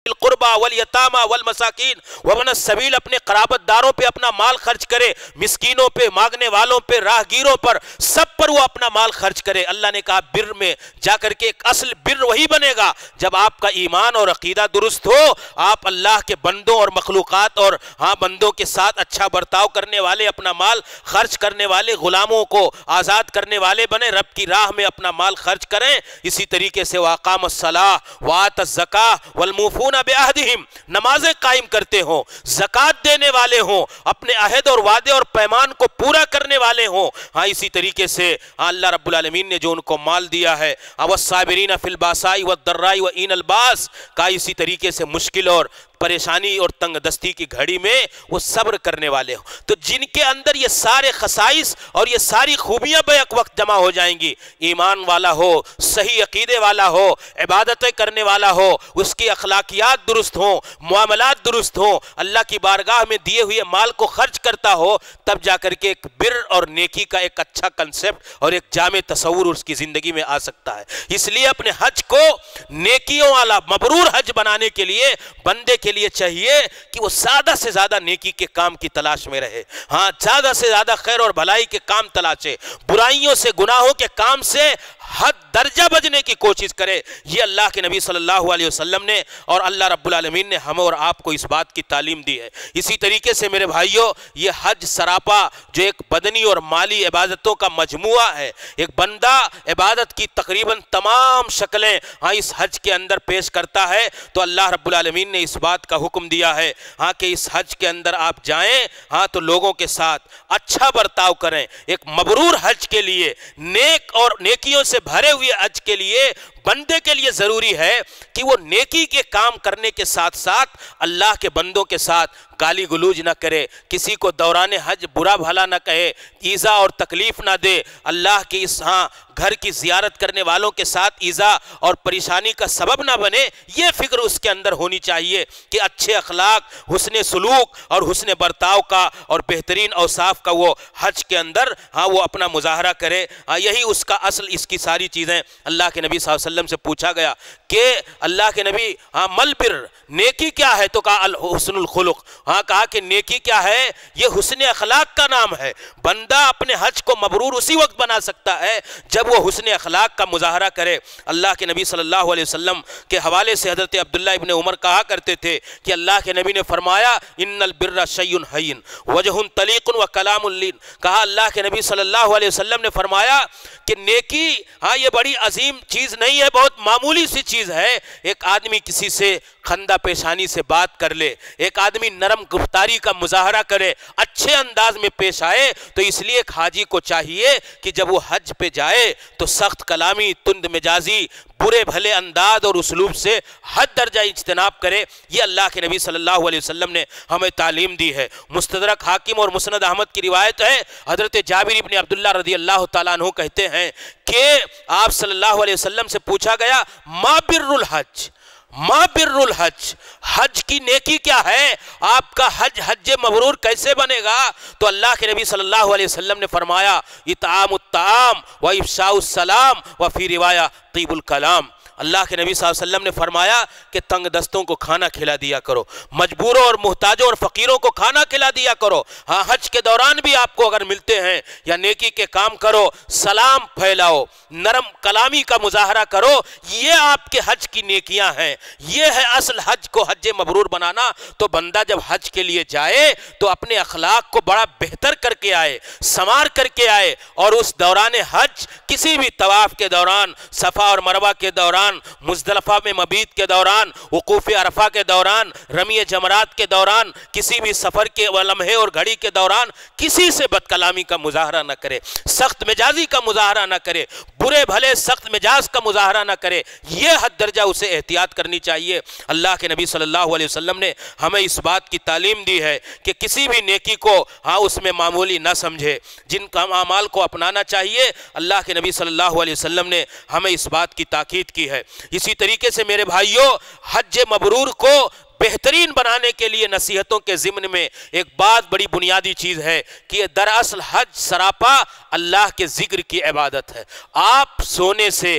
القربا والیتاما والمساکین وابن السبیل، اپنے قرابت داروں پہ اپنا مال خرچ کرے، مسکینوں پہ، مانگنے والوں پہ، راہگیروں پر، سب پر وہ اپنا مال خرچ کرے۔ اللہ نے کہا بر میں جا کر کے ایک اصل بر وہی بنے گا جب آپ کا ایمان اور عقیدہ درست ہو، آپ اللہ کے بندوں اور مخلوقات اور ہاں بندوں کے ساتھ اچھا برتاؤ کرنے والے، اپنا مال خرچ کرنے والے، غلاموں کو آزاد کرنے والے بنے، رب کی راہ میں اپنا مال خرچ کریں۔ اسی طریقے سے وَأَقَامَ الصَّلَاةَ وَآتَى الزَّكَاةَ وَالْمُوفُونَ بِعَهْدِهِمْ، نمازیں قائم کرتے ہوں، زکوٰۃ دینے والے ہوں، اپنے عہد اور وعدے اور پیمان کو پورا کرنے والے ہوں۔ ہاں اسی طریقے سے اللہ رب العالمین نے جو ان کو مال دیا ہے، وَالصَّابِرِينَ فِي الْبَأْسَاءِ وَالضَّرَّاءِ وَحِینَ الْبَأْسِ، کا اسی طریقے سے مشکل اور پریشانی اور تنگ دستی کی گھڑی میں وہ صبر کرنے والے ہوں۔ تو جن کے اندر یہ سارے خصائص اور یہ ساری خوبیاں بیک وقت جمع ہو جائیں گی، ایمان والا ہو، صحیح عقیدے والا ہو، عبادتیں کرنے والا ہو، اس کی اخلاقیات درست ہوں، معاملات درست ہوں، اللہ کی بارگاہ میں دیے ہوئے مال کو خرچ کرتا ہو، تب جا کر کے ایک بر اور نیکی کا ایک اچھا کنسپٹ اور ایک جامع تصور اس کی زندگی میں آ سکتا ہے۔ اس لیے اپنے حج کو نیکیوں والا مبرور حج بنانے کے لیے بندے کے لیے چاہیے کہ وہ زیادہ سے زیادہ نیکی کے کام کی تلاش میں رہے، ہاں زیادہ سے زیادہ خیر اور بھلائی کے کام تلاشے، برائیوں سے، گناہوں کے کام سے حد درجہ بجنے کی کوشش کرے۔ یہ اللہ کے نبی صلی اللہ علیہ وسلم نے اور اللہ رب العالمین نے ہمیں اور آپ کو اس بات کی تعلیم دی ہے۔ اسی طریقے سے میرے بھائیوں، یہ حج سراپا جو ایک بدنی اور مالی عبادتوں کا مجموعہ ہے، ایک بندہ عبادت کی تقریباً تمام شکلیں ہاں اس حج کے اندر پیش کرتا ہے، تو اللہ رب العالمین نے اس بات کا حکم دیا ہے ہاں کہ اس حج کے اندر آپ جائیں ہاں تو لوگوں کے ساتھ اچھا برتاؤ کریں۔ ایک مبرور حج کے لیے، نیک اور نیکیوں سے بھرے ہوئے حج کے لیے بندے کے لیے ضروری ہے کہ وہ نیکی کے کام کرنے کے ساتھ ساتھ اللہ کے بندوں کے ساتھ گالی گلوج نہ کرے، کسی کو دوران حج برا بھلا نہ کہے، ایذا اور تکلیف نہ دے، اللہ کی اس ہاں گھر کی زیارت کرنے والوں کے ساتھ ایذا اور پریشانی کا سبب نہ بنے۔ یہ فکر اس کے اندر ہونی چاہیے کہ اچھے اخلاق، حسن سلوک اور حسن برتاؤ کا اور بہترین اوصاف کا وہ حج کے اندر ہاں وہ اپنا مظاہرہ کرے۔ ہاں یہی اس کا اصل، اس کی ساری چیزیں اللہ کے نبی صلی اللہ علیہ وسلم سے پوچھا گیا کہ اللہ کے نبی ہاں مل بر، نیکی کیا ہے؟ تو کہا حسن الخلق۔ ہاں کہا کہ نیکی کیا ہے؟ یہ حسن اخلاق کا نام ہے۔ بندہ اپنے حج کو مبرور اسی وقت بنا سکتا ہے جب وہ حسن اخلاق کا مظاہرہ کرے۔ اللہ کے نبی صلی اللہ علیہ وسلم کے حوالے سے حضرت عبداللہ ابن عمر کہا کرتے تھے کہ اللہ کے نبی نے فرمایا ان البر شیء حین وجہ طلیق و کلام لین۔ کہا اللہ کے نبی صلی اللہ علیہ وسلم نے فرمایا کہ نیکی ہاں یہ بڑی عظیم چیز نہیں ہے، بہت معمولی سی چیز ہے۔ ایک آدمی کسی سے خندہ پیشانی سے بات کر لے، ایک آدمی نرم گفتاری کا مظاہرہ کرے، اچھے انداز میں پیش آئے، تو اس لیے ایک حاجی کو چاہیے کہ جب وہ حج پہ جائے تو سخت کلامی، تند مجازی، برے بھلے انداز اور اسلوب سے حد درجہ اجتناب کرے۔ یہ اللہ کے نبی صلی اللہ علیہ وسلم نے ہمیں تعلیم دی ہے۔ مستدرک حاکم اور مسند احمد کی روایت ہے، حضرت جابر ابن عبداللہ رضی اللہ تعالیٰ عنہ کہتے ہیں کہ آپ صلی اللہ علیہ وسلم سے پوچھا گیا ما بر الحج، ما بر الحج، حج کی نیکی کیا ہے؟ آپ کا حج حج مبرور کیسے بنے گا؟ تو اللہ کے نبی صلی اللہ علیہ وسلم نے فرمایا اطعام الطعام و افشاء السلام و فی روایہ طیب الکلام۔ اللہ کے نبی صلی اللہ علیہ وسلم نے فرمایا کہ تنگ دستوں کو کھانا کھلا دیا کرو، مجبوروں اور محتاجوں اور فقیروں کو کھانا کھلا دیا کرو۔ ہاں حج کے دوران بھی آپ کو اگر ملتے ہیں یا نیکی کے کام کرو، سلام پھیلاؤ، نرم کلامی کا مظاہرہ کرو، یہ آپ کے حج کی نیکیاں ہیں۔ یہ ہے اصل حج کو حج مبرور بنانا۔ تو بندہ جب حج کے لیے جائے تو اپنے اخلاق کو بڑا بہتر کر کے آئے، سنوار کر کے آئے، اور اس دوران حج کسی بھی طواف کے دوران، صفا اور مروہ کے دوران، مزدلفہ میں مبیت کے دوران، وقوف عرفہ کے دوران، رمی جمرات کے دوران، کسی بھی سفر کے لمحے اور گھڑی کے دوران کسی سے بد کلامی کا مظاہرہ نہ کرے، سخت مجازی کا مظاہرہ نہ کرے، برے بھلے سخت مجاز کا مظاہرہ نہ کرے۔ یہ حد درجہ اسے احتیاط کرنی چاہیے۔ اللہ کے نبی صلی اللہ علیہ وسلم نے ہمیں اس بات کی تعلیم دی ہے کہ کسی بھی نیکی کو ہاں اس میں معمولی نہ سمجھے، جن کا اعمال کو اپنانا چاہیے۔ اللہ کے نبی صلی اللہ علیہ وسلم نے ہمیں اس بات کی تاکید کی ہے۔ اسی طریقے سے میرے بھائیوں، حج مبرور کو بہترین بنانے کے لیے نصیحتوں کے ضمن میں ایک بات بڑی بنیادی چیز ہے کہ دراصل حج سراپا اللہ کے ذکر کی عبادت ہے۔ آپ سونے سے،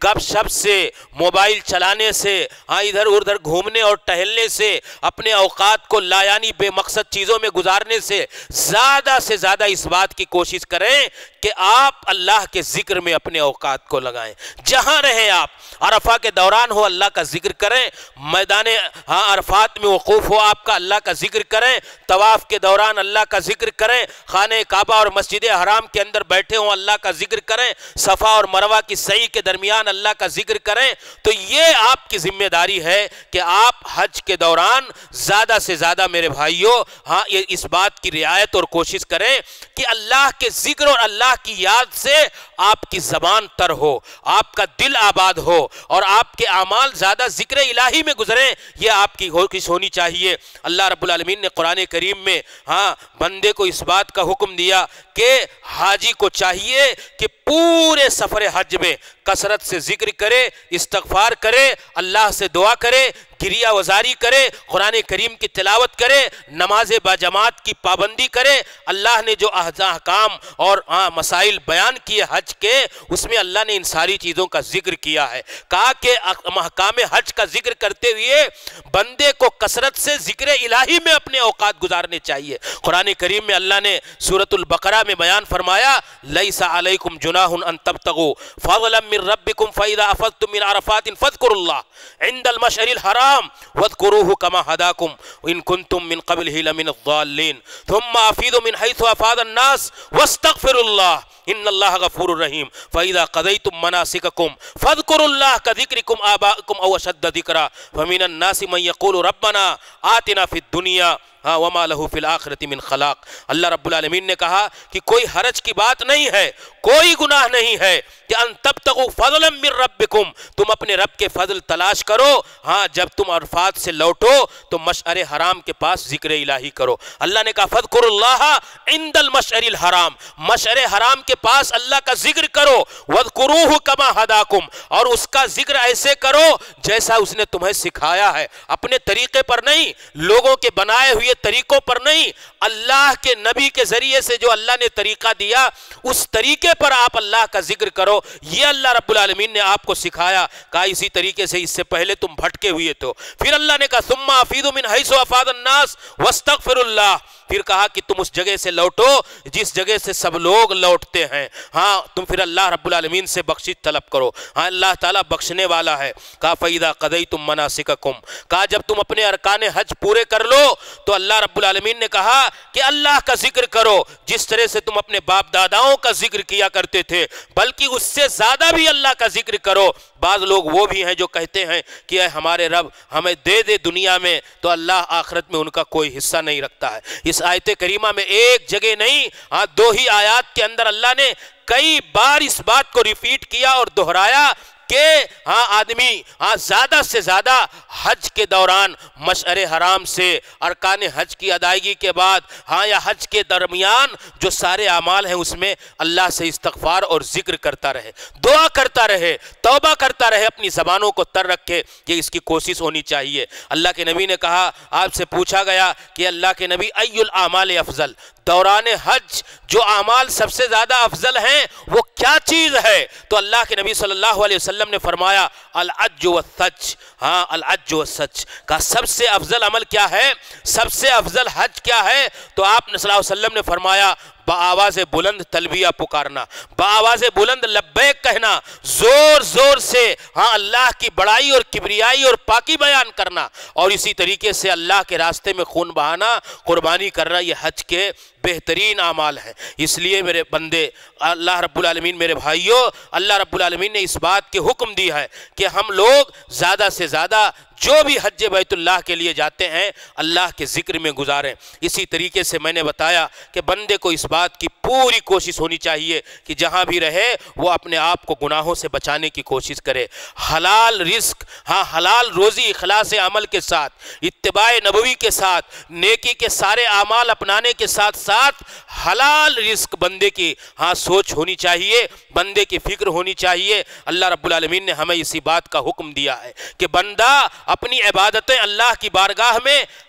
गप शप से, मोबाइल चलाने से, हाँ इधर उधर घूमने और टहलने से, अपने औकात को लायानी बेमकसद चीज़ों में गुजारने से ज़्यादा से ज़्यादा इस बात की कोशिश करें कि आप अल्लाह के ज़िक्र में अपने औकात को लगाएं। जहाँ रहें आप, अरफा के दौरान हो अल्लाह का ज़िक्र करें, मैदान हाँ अरफात में वक़ूफ़ हो आपका अल्लाह का ज़िक्र करें, तवाफ़ के दौरान अल्लाह का ज़िक्र करें, खाने काबा और मस्जिद हराम के अंदर बैठे हों अल्लाह का ज़िक्र करें, सफ़ा और मरवा की सई के दरमियान अल्लाह का ज़िक्र करें। तो ये आपकी ज़िम्मेदारी है कि आप हज के दौरान ज़्यादा से ज़्यादा मेरे भाइयों हाँ ये इस बात की रियायत और कोशिश करें कि अल्लाह के ज़िक्र और अल्लाह की याद से आपकी ज़बान तर हो, आपका दिल आबाद हो और आपके आमाल ज़्यादा ज़िक्र इलाही में गुजरें, ये आपकी कोशिश होनी चाहिए। अल्लाह रब्बुल आलमीन ने कुरान करीम में हाँ बंदे को इस बात का हुक्म दिया कि हाजी को चाहिए कि पूरे सफ़र हज में कसरत से ज़िक्र करे, इस्तग़फ़ार करे, अल्लाह से दुआ करे, गिरिया वज़ारी करे, कुरान करीम की तिलावत करे, नमाज बाजमात की पाबंदी करे। अल्लाह ने जो अहकाम और हाँ मसाइल बयान किए हज के, उसमें अल्लाह ने इन सारी चीज़ों का जिक्र किया है। कहा कि महकाम हज का जिक्र करते हुए बंदे को कसरत से ज़िक्र इलाही में अपने औकात गुजारने चाहिए। कुरान करीम में अल्लाह ने सूरतुल बकरा में बयान फरमाया, लैसा अलैकुम जुनाहुन अन तब्तगू फ़ज़लन मिन रब्बिकुम फ़इज़ा अफ़ज़्तुम मिन अरफ़ातिन फ़ज़्कुरुल्लाह इंदल मशअरिल हराम वज़्कुरूहु कमा हदाकुम इन कुंतुम मिन क़ब्लिही लमिन अज़्ज़ालिन थुम्मा अफ़ीदू मिन हैथु अफ़ादन नास वस्तग़फ़िरुल्लाह इन्नल्लाह गफ़ूरुर रहीम फ़इज़ा क़ज़य्तुम मनासिककुम फ़ज़्कुरुल्लाह कज़िक्रिकुम आबाअकुम अव अशद्द ज़िक्रा फ़मिनन नासि मन यक़ूलु रब्बना आतिना फ़िद दुनिया हाँ वमा लहू फिल आखिरति मिन खलाक। अल्लाह रब्बुल आलमीन ने कहा कि कोई हरज की बात नहीं है, कोई गुनाह नहीं है कि अन तब्तगू फ़ज़लन मिन रब्बिकुम, तुम अपने रब के फजल तलाश करो। हाँ जब तुम अरफात से लौटो तो मशअर हराम के पास ज़िक्र इलाही करो। अल्लाह ने कहा फ़ज़्कुरुल्लाह इंदल मशअरिल हराम, मशअर हराम के पास अल्लाह का जिक्र करो, वज़्कुरूहु कमा हदाकुम, और उसका जिक्र ऐसे करो जैसा उसने तुम्हें सिखाया है, अपने तरीके पर नहीं, लोगों के बनाए हुए तरीकों पर नहीं, अल्लाह के नबी के जरिए से जो अल्लाह ने तरीका दिया उस तरीके पर आप अल्लाह का जिक्र करो। ये अल्लाह रब्बुल आलमीन ने आपको सिखाया। कहा इसी तरीके से इससे पहले तुम भटके हुए तो। फिर अल्लाह ने कहा सुम्मा अफ़ीदू मिन हैसु अफ़ादन नास वस्तग़फ़िरुल्लाह, फिर कहा कि तुम उस जगह से लौटो जिस जगह से सब लोग लौटते हैं। हाँ तुम फिर अल्लाह रब्बुल आलमीन से बख्शिश तलब करो। हाँ अल्लाह ताला बख्शने वाला है। कहा फ़इज़ा क़ज़य्तुम मनासिककुम, कहा जब तुम अपने अरकान हज पूरे कर लो तो अल्लाह रब्बुल आलमीन ने कहा कि अल्लाह का जिक्र करो जिस तरह से तुम अपने बाप दादाओं का जिक्र किया करते थे, बल्कि उससे ज़्यादा भी अल्लाह का जिक्र करो। बाज़ लोग वो भी हैं जो कहते हैं कि हमारे रब हमें दे दे दुनिया में तो अल्लाह आखिरत में उनका कोई हिस्सा नहीं रखता है। इस आयत करीमा में एक जगह नहीं, हाँ दो ही आयत के अंदर अल्लाह ने कई बार इस बात को रिपीट किया और दोहराया कि हाँ आदमी हाँ ज़्यादा से ज़्यादा हज के दौरान मशअर हराम से अरकान हज की अदायगी के बाद हाँ या हज के दरमियान जो सारे अमाल हैं उसमें अल्लाह से इस्तग़फ़ार और ज़िक्र करता रहे, दुआ करता रहे, तौबा करता रहे, अपनी ज़बानों को तर रखे। ये इसकी कोशिश होनी चाहिए। अल्लाह के नबी ने कहा, आपसे पूछा गया कि अल्लाह के नबी अय्युल आमाल अफ़ज़ल, दौरान हज जो अमाल सबसे ज़्यादा अफजल हैं वो क्या चीज़ है? तो अल्लाह के नबी सल्लल्लाहु अलैहि वसल्लम ने फरमाया अल अज्ज व सच। हाँ अल अज्ज व सच का सबसे अफजल अमल क्या है, सबसे अफजल हज क्या है? तो आपने सल्लल्लाहु अलैहि वसल्लम ने फरमाया बाआवाज़ बुलंद तलबिया पुकारना, बाआवाज़ बुलंद लब्बैक कहना, ज़ोर ज़ोर से हाँ अल्लाह की बड़ाई और किबरियाई और पाकी बयान करना, और इसी तरीके से अल्लाह के रास्ते में खून बहाना, कुर्बानी करना, ये हज के बेहतरीन आमाल है। इसलिए मेरे बंदे, अल्लाह रब्बुल आलमीन, मेरे भाइयों, अल्लाह रब्बुल आलमीन ने इस बात के हुक्म दी है कि हम लोग ज़्यादा से ज़्यादा जो भी हज बैतुल्लाह के लिए जाते हैं अल्लाह के ज़िक्र में गुजारें। इसी तरीके से मैंने बताया कि बंदे को इस बात की पूरी कोशिश होनी चाहिए कि जहाँ भी रहे वो अपने आप को गुनाहों से बचाने की कोशिश करे, हलाल रिस्क, हाँ हलाल रोज़ी इखलास अमल के साथ, इत्तिबाए नबवी के साथ, नेकी के सारे आमाल अपनाने के साथ साथ हलाल रिस्क बंदे की हाँ सोच होनी चाहिए, बंदे की फ़िक्र होनी चाहिए। अल्लाह रब्बुल आलमीन ने हमें इसी बात का हुक्म दिया है कि बंदा अपनी इबादतें अल्लाह की बारगाह में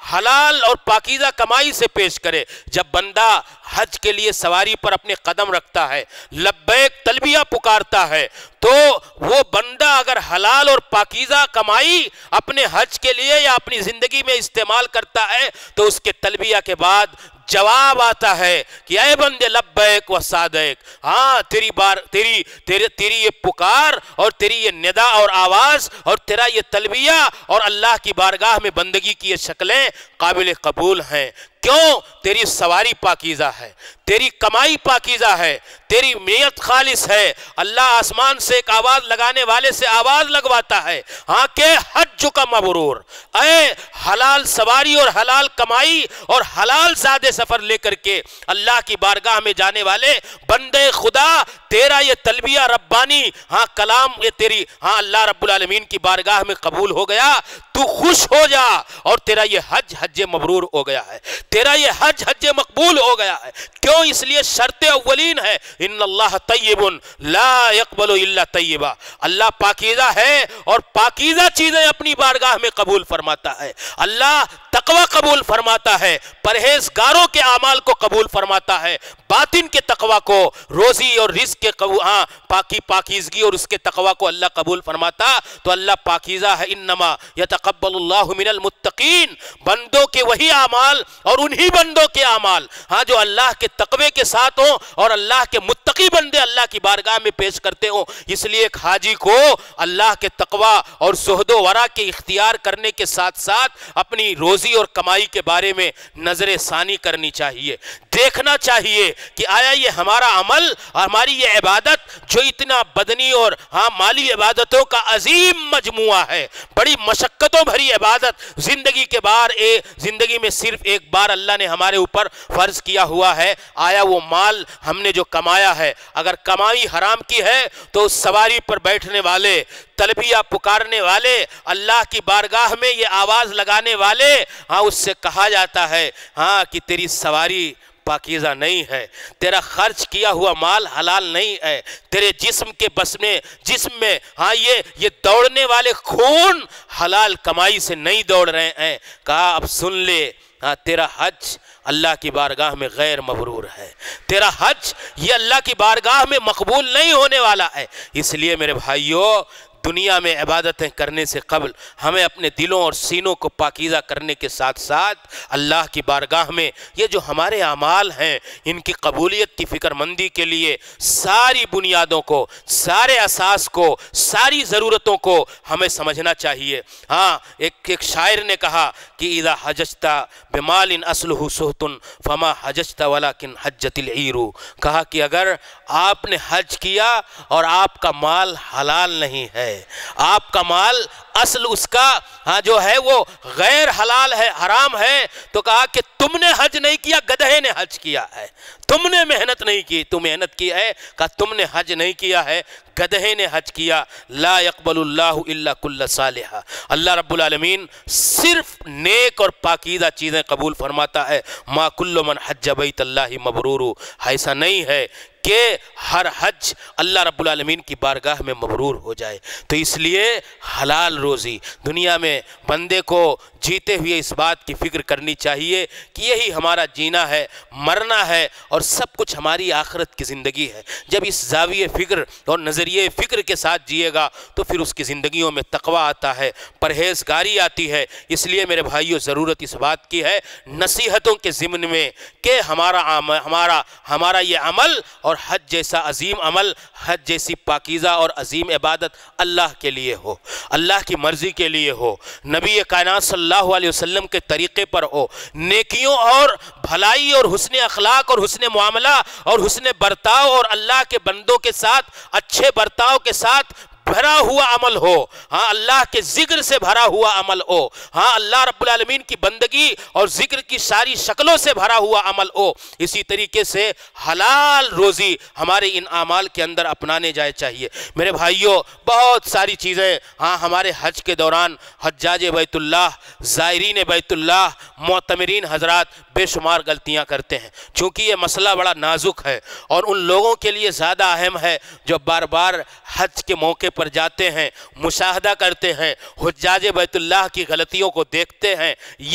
حلال اور پاکیزہ کمائی سے پیش کرے۔ جب بندہ حج کے لیے سواری پر اپنے قدم رکھتا ہے، لبیک تلبیہ پکارتا ہے، تو وہ بندہ اگر حلال اور پاکیزہ کمائی اپنے حج کے لیے یا اپنی زندگی میں استعمال کرتا ہے تو اس کے تلبیہ کے بعد جواب آتا ہے کہ اے بندے لبیک و سعدیک، ہاں تیری بار تیری تیری تیری یہ پکار اور تیری یہ ندا اور آواز اور تیرا یہ تلبیہ اور اللہ کی بارگاہ میں بندگی کی یہ شکلیں قابل قبول ہیں۔ کیوں؟ تیری سواری پاکیزہ ہے، تیری کمائی پاکیزہ ہے، تیری نیت خالص ہے۔ اللہ آسمان سے ایک آواز لگانے والے سے آواز لگواتا ہے، ہاں کہ حج کا مبرور، اے حلال سواری اور حلال کمائی اور حلال زاد سفر لے کر کے اللہ کی بارگاہ میں جانے والے بندے خدا، تیرا یہ تلبیہ ربانی، ہاں کلام یہ تیری ہاں اللہ رب العالمین کی بارگاہ میں قبول ہو گیا، تو خوش ہو جا اور تیرا یہ حج حج مبرور ہو گیا ہے، تیرا یہ حج حج مقبول ہو گیا ہے۔ کیوں؟ اس لیے شرط اولین ہے ان اللہ طیب لا يقبل الا طیبا، اللہ پاکیزہ ہے اور پاکیزہ چیزیں اپنی بارگاہ میں قبول فرماتا ہے۔ اللہ تقوی قبول فرماتا ہے، پرہیزگاروں کے اعمال کو قبول فرماتا ہے، باطن کے تقوی کو، روزی اور رزق کے ہاں پاکی پاکیزگی اور اس کے تقوی کو اللہ قبول فرماتا تو اللہ پاکیزہ ہے۔ انما یتقبل اللہ من المتقین، بندوں کے وہی اعمال اور انہی بندوں کے اعمال ہاں جو اللہ کے تقوی کے ساتھ ہوں اور اللہ کے متقی بندے اللہ کی بارگاہ میں پیش کرتے ہوں۔ اس لیے ایک حاجی کو اللہ کے تقوی اور زہد و ورع کے اختیار کرنے کے ساتھ ساتھ اپنی روزی اور کمائی کے بارے میں نظر ثانی کرنی چاہیے، دیکھنا چاہیے کہ آیا یہ ہمارا عمل، ہماری یہ عبادت جو اتنا بدنی اور ہاں مالی عبادتوں کا عظیم مجموعہ ہے، بڑی مشقتوں بھری عبادت، زندگی کے بار اے زندگی میں صرف ایک بار اللہ نے ہمارے اوپر فرض کیا ہوا ہے، آیا وہ مال ہم نے جو کمایا ہے اگر کمائی حرام کی ہے تو اس سواری پر بیٹھنے والے، تلبیہ پکارنے والے، اللہ کی بارگاہ میں یہ آواز لگانے والے، ہاں اس سے کہا جاتا ہے ہاں کہ تیری سواری پاکیزہ نہیں ہے، تیرا خرچ کیا ہوا مال حلال نہیں ہے، تیرے جسم کے بس میں جسم میں ہاں یہ یہ دوڑنے والے خون حلال کمائی سے نہیں دوڑ رہے ہیں۔ کہا اب سن لے، ہاں تیرا حج اللہ کی بارگاہ میں غیر مبرور ہے، تیرا حج یہ اللہ کی بارگاہ میں مقبول نہیں ہونے والا ہے۔ اس لیے میرے بھائیوں، دنیا میں عبادتیں کرنے سے قبل ہمیں اپنے دلوں اور سینوں کو پاکیزہ کرنے کے ساتھ ساتھ اللہ کی بارگاہ میں یہ جو ہمارے اعمال ہیں ان کی قبولیت کی فکر مندی کے لیے ساری بنیادوں کو، سارے اساس کو، ساری ضرورتوں کو ہمیں سمجھنا چاہیے۔ ہاں ایک ایک شاعر نے کہا کہ اذا حججت بمال اصلہ سہت فما حججت ولکن حجت العیر، کہا کہ اگر آپ نے حج کیا اور آپ کا مال حلال نہیں ہے، آپ کا مال اصل اس کا ہاں جو ہے وہ غیر حلال ہے، حرام ہے، تو کہا کہ تم نے حج نہیں کیا، گدھے نے حج کیا ہے، تم نے محنت نہیں کی، تو محنت کی ہے، کہا تم نے حج نہیں کیا ہے، گدھے نے حج کیا۔ لا يقبل اللہ الا کل صالحہ، اللہ رب العالمین صرف نیک اور پاکیزہ چیزیں قبول فرماتا ہے۔ ما کل من حج بیت اللہ مبرور، ایسا نہیں ہے کہ ہر حج اللہ رب العالمین کی بارگاہ میں مبرور ہو جائے۔ تو اس لیے حلال روزی دنیا میں بندے کو جیتے ہوئے اس بات کی فکر کرنی چاہیے کہ یہی ہمارا جینا ہے، مرنا ہے اور سب کچھ ہماری آخرت کی زندگی ہے۔ جب اس زاویہ فکر اور نظریے فکر کے ساتھ جیے گا تو پھر اس کی زندگیوں میں تقوی آتا ہے، پرہیزگاری آتی ہے۔ اس لیے میرے بھائیوں ضرورت اس بات کی ہے نصیحتوں کے ضمن میں کہ ہمارا ہمارا ہمارا یہ عمل اور حج جیسا عظیم عمل، حج جیسی پاکیزہ اور عظیم عبادت اللہ کے لیے ہو، اللہ کی مرضی کے لیے ہو، نبی کائنات صلی اللہ علیہ وسلم کے طریقے پر ہو، نیکیوں اور بھلائی اور حسن اخلاق اور حسن معاملہ اور حسن برتاؤ اور اللہ کے بندوں کے ساتھ اچھے برتاؤ کے ساتھ بھرا ہوا عمل ہو، ہاں اللہ کے ذکر سے بھرا ہوا عمل ہو، ہاں اللہ رب العالمین کی بندگی اور ذکر کی ساری شکلوں سے بھرا ہوا عمل ہو۔ اسی طریقے سے حلال روزی ہمارے ان اعمال کے اندر اپنانے جائے چاہیے۔ میرے بھائیوں بہت ساری چیزیں ہاں ہمارے حج کے دوران حجاج بیت اللہ، زائرین بیت اللہ، معتمرین حضرات بے شمار غلطیاں کرتے ہیں، چونکہ یہ مسئلہ بڑا نازک ہے اور ان لوگوں کے لیے زیادہ اہم ہے جو بار بار حج کے موقع پر جاتے ہیں، مشاہدہ کرتے ہیں، حجاج بیت اللہ کی غلطیوں کو دیکھتے ہیں یا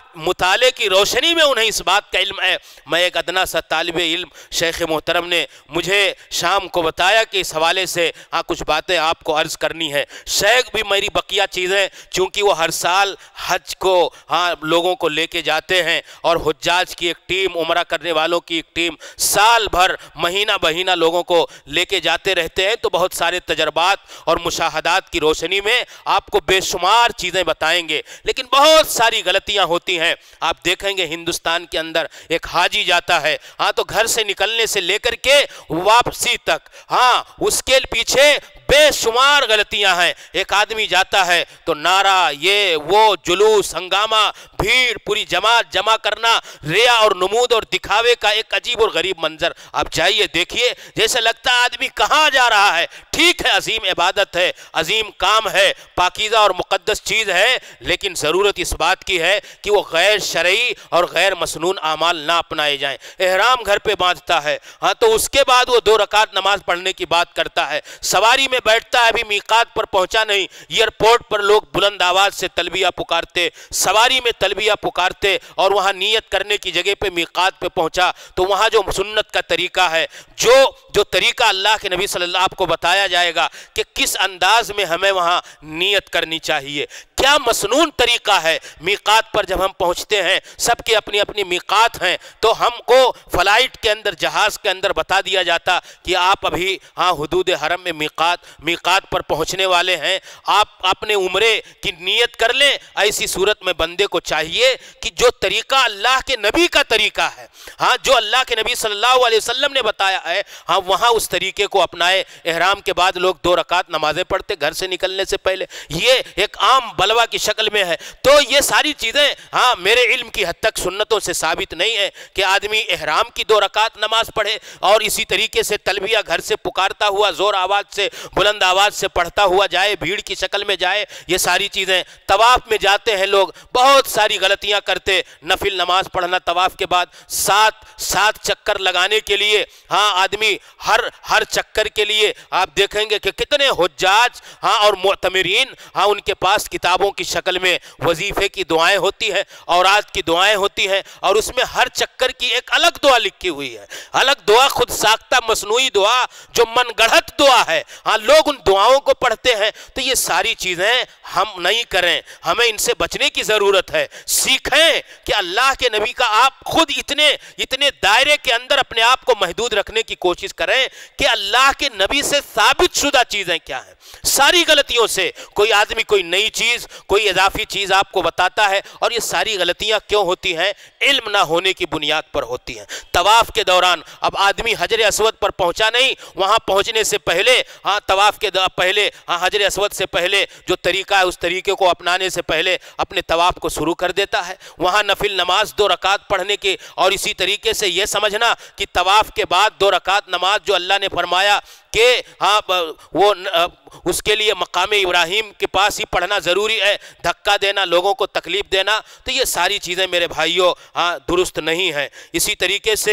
مطالعے کی روشنی میں انہیں اس بات کا علم ہے۔ میں ایک ادنا سا طالب علم شیخ محترم نے مجھے شام کو بتایا کہ اس حوالے سے ہاں کچھ باتیں آپ کو عرض کرنی ہے۔ شیخ بھی میری بقیہ چیزیں چونکہ وہ ہر سال حج کو ہاں لوگوں کو لے کے جاتے ہیں، اور حجاج کی ایک ٹیم، عمرہ کرنے والوں کی ایک ٹیم سال بھر مہینہ مہینہ لوگوں کو لے کے جاتے رہتے ہیں، تو بہت سارے تجربات اور مشاہدات کی روشنی میں آپ کو بے شمار چیزیں بتائیں گے، لیکن بہت ساری غلطیاں ہوتی ہیں۔ آپ دیکھیں گے ہندوستان کے اندر ایک حاجی جاتا ہے ہاں تو گھر سے نکلنے سے لے کر کے واپسی تک ہاں اس کے پیچھے بے شمار غلطیاں ہیں۔ ایک آدمی جاتا ہے تو نعرہ، یہ وہ، جلوس، ہنگامہ، بھیڑ، پوری جماعت جمع کرنا، ریا اور نمود اور دکھاوے کا ایک عجیب اور غریب منظر۔ آپ جائیے دیکھیے، جیسے لگتا ہے آدمی کہاں جا رہا ہے۔ ٹھیک ہے، عظیم عبادت ہے، عظیم کام ہے، پاکیزہ اور مقدس چیز ہے، لیکن ضرورت اس بات کی ہے کہ وہ غیر شرعی اور غیر مسنون اعمال نہ اپنائے جائیں۔ احرام گھر پہ باندھتا ہے ہاں تو اس کے بعد وہ دو رکعت نماز پڑھنے کی بات کرتا ہے، سواری میں بیٹھتا ہے، ابھی میقات پر پہنچا نہیں، ایئرپورٹ پر لوگ بلند آواز سے تلبیہ پکارتے، سواری میں تلبیہ پکارتے، اور وہاں نیت کرنے کی جگہ پہ میقات پہ پہنچا تو وہاں جو سنت کا طریقہ ہے، جو جو طریقہ اللہ کے نبی صلی اللہ آپ کو بتایا جائے گا کہ کس انداز میں ہمیں وہاں نیت کرنی چاہیے، کیا مسنون طریقہ ہے۔ میقات پر جب ہم پہنچتے ہیں، سب کے اپنی اپنی میقات ہیں، تو ہم کو فلائٹ کے اندر، جہاز کے اندر بتا دیا جاتا کہ آپ ابھی ہاں حدود حرم میں میقات میقات پر پہنچنے والے ہیں، آپ اپنے عمرے کی نیت کر لیں۔ ایسی صورت میں بندے کو چاہیے کہ جو طریقہ اللہ کے نبی کا طریقہ ہے، ہاں جو اللہ کے نبی صلی اللہ علیہ وسلم نے بتایا ہے، ہاں وہاں اس طریقے کو اپنائے۔ احرام کے بعد لوگ دو رکعت نمازیں پڑھتے گھر سے نکلنے سے پہلے، یہ ایک عام بلوہ کی شکل میں ہے۔ تو یہ ساری چیزیں ہاں میرے علم کی حد تک سنتوں سے ثابت نہیں ہے کہ آدمی احرام کی دو رکعت نماز پڑھے اور اسی طریقے سے تلبیہ گھر سے پکارتا ہوا زور آواز سے، بلند آواز سے پڑھتا ہوا جائے، بھیڑ کی شکل میں جائے۔ یہ ساری چیزیں طواف میں جاتے ہیں لوگ، بہت ساری غلطیاں کرتے، نفل نماز پڑھنا طواف کے بعد سات سات چکر لگانے کے لیے، ہاں آدمی ہر ہر چکر کے لیے آپ دیکھیں گے کہ کتنے حجاج ہاں اور معتمرین ہاں ان کے پاس کتابوں کی شکل میں وظیفے کی دعائیں ہوتی ہیں، اوراد کی دعائیں ہوتی ہیں، اور اس میں ہر چکر کی ایک الگ دعا لکھی ہوئی ہے، الگ دعا، خود ساختہ مصنوعی دعا جو من گڑھت دعا ہے، ہاں لوگ ان دعاؤں کو پڑھتے ہیں۔ تو یہ ساری چیزیں ہم نہیں کریں، ہمیں ان سے بچنے کی ضرورت ہے۔ سیکھیں کہ اللہ کے نبی کا، آپ خود اتنے اتنے دائرے کے اندر اپنے آپ کو محدود رکھنے کی کوشش کریں کہ اللہ کے نبی سے ثابت شدہ چیزیں کیا ہیں۔ ساری غلطیوں سے کوئی آدمی کوئی نئی چیز، کوئی اضافی چیز آپ کو بتاتا ہے، اور یہ ساری غلطیاں کیوں ہوتی ہیں؟ علم نہ ہونے کی بنیاد پر ہوتی ہیں۔ طواف کے دوران اب آدمی حجر اسود پر پہنچا نہیں، وہاں پہنچنے سے پہلے ہاں طواف کے پہلے ہاں حجر اسود سے پہلے جو طریقہ ہے اس طریقے کو اپنانے سے پہلے اپنے طواف کو شروع کر دیتا ہے، وہاں نفل نماز دو رکعت پڑھنے کے، اور اسی طریقے سے یہ سمجھنا کہ طواف کے بعد دو رکعت نماز جو اللہ نے فرمایا کہ ہاں وہ اس کے لیے مقام ابراہیم کے پاس ہی پڑھنا ضروری ہے، دھکا دینا، لوگوں کو تکلیف دینا، تو یہ ساری چیزیں میرے بھائیوں ہاں درست نہیں ہیں۔ اسی طریقے سے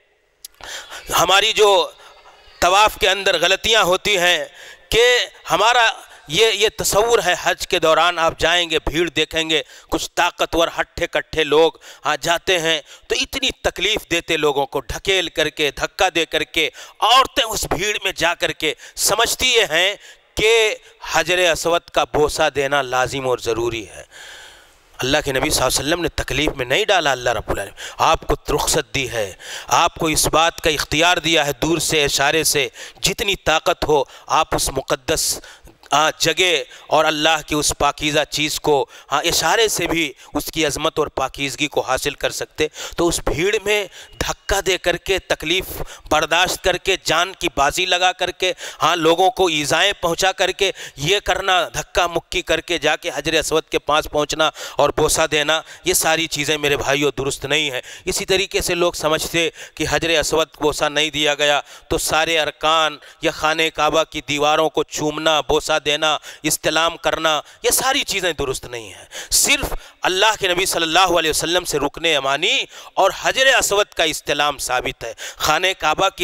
ہماری جو طواف کے اندر غلطیاں ہوتی ہیں کہ ہمارا یہ یہ تصور ہے، حج کے دوران آپ جائیں گے، بھیڑ دیکھیں گے، کچھ طاقتور ہٹھے کٹھے لوگ ہاں جاتے ہیں تو اتنی تکلیف دیتے لوگوں کو، ڈھکیل کر کے، دھکا دے کر کے، عورتیں اس بھیڑ میں جا کر کے سمجھتی یہ ہیں کہ حجر اسود کا بوسہ دینا لازم اور ضروری ہے۔ اللہ کے نبی صلی اللہ علیہ وسلم نے تکلیف میں نہیں ڈالا، اللہ رب العالمین آپ کو رخصت دی ہے، آپ کو اس بات کا اختیار دیا ہے، دور سے اشارے سے جتنی طاقت ہو آپ اس مقدس ہاں جگہ اور اللہ کی اس پاکیزہ چیز کو ہاں اشارے سے بھی اس کی عظمت اور پاکیزگی کو حاصل کر سکتے، تو اس بھیڑ میں دھکا دے کر کے، تکلیف برداشت کر کے، جان کی بازی لگا کر کے، ہاں لوگوں کو ایذائیں پہنچا کر کے، یہ کرنا، دھکا مکی کر کے جا کے حجر اسود کے پاس پہنچنا اور بوسہ دینا، یہ ساری چیزیں میرے بھائیوں درست نہیں ہیں۔ اسی طریقے سے لوگ سمجھتے کہ حجر اسود بوسہ نہیں دیا گیا تو سارے ارکان یا خانہ کعبہ کی دیواروں کو چومنا، بوسہ دینا، استلام کرنا، یہ ساری چیزیں درست نہیں ہیں۔ صرف اللہ کے نبی صلی اللہ علیہ وسلم سے رکن یمانی اور حجر اسود کا استلام ثابت ہے۔ خانہ کعبہ کی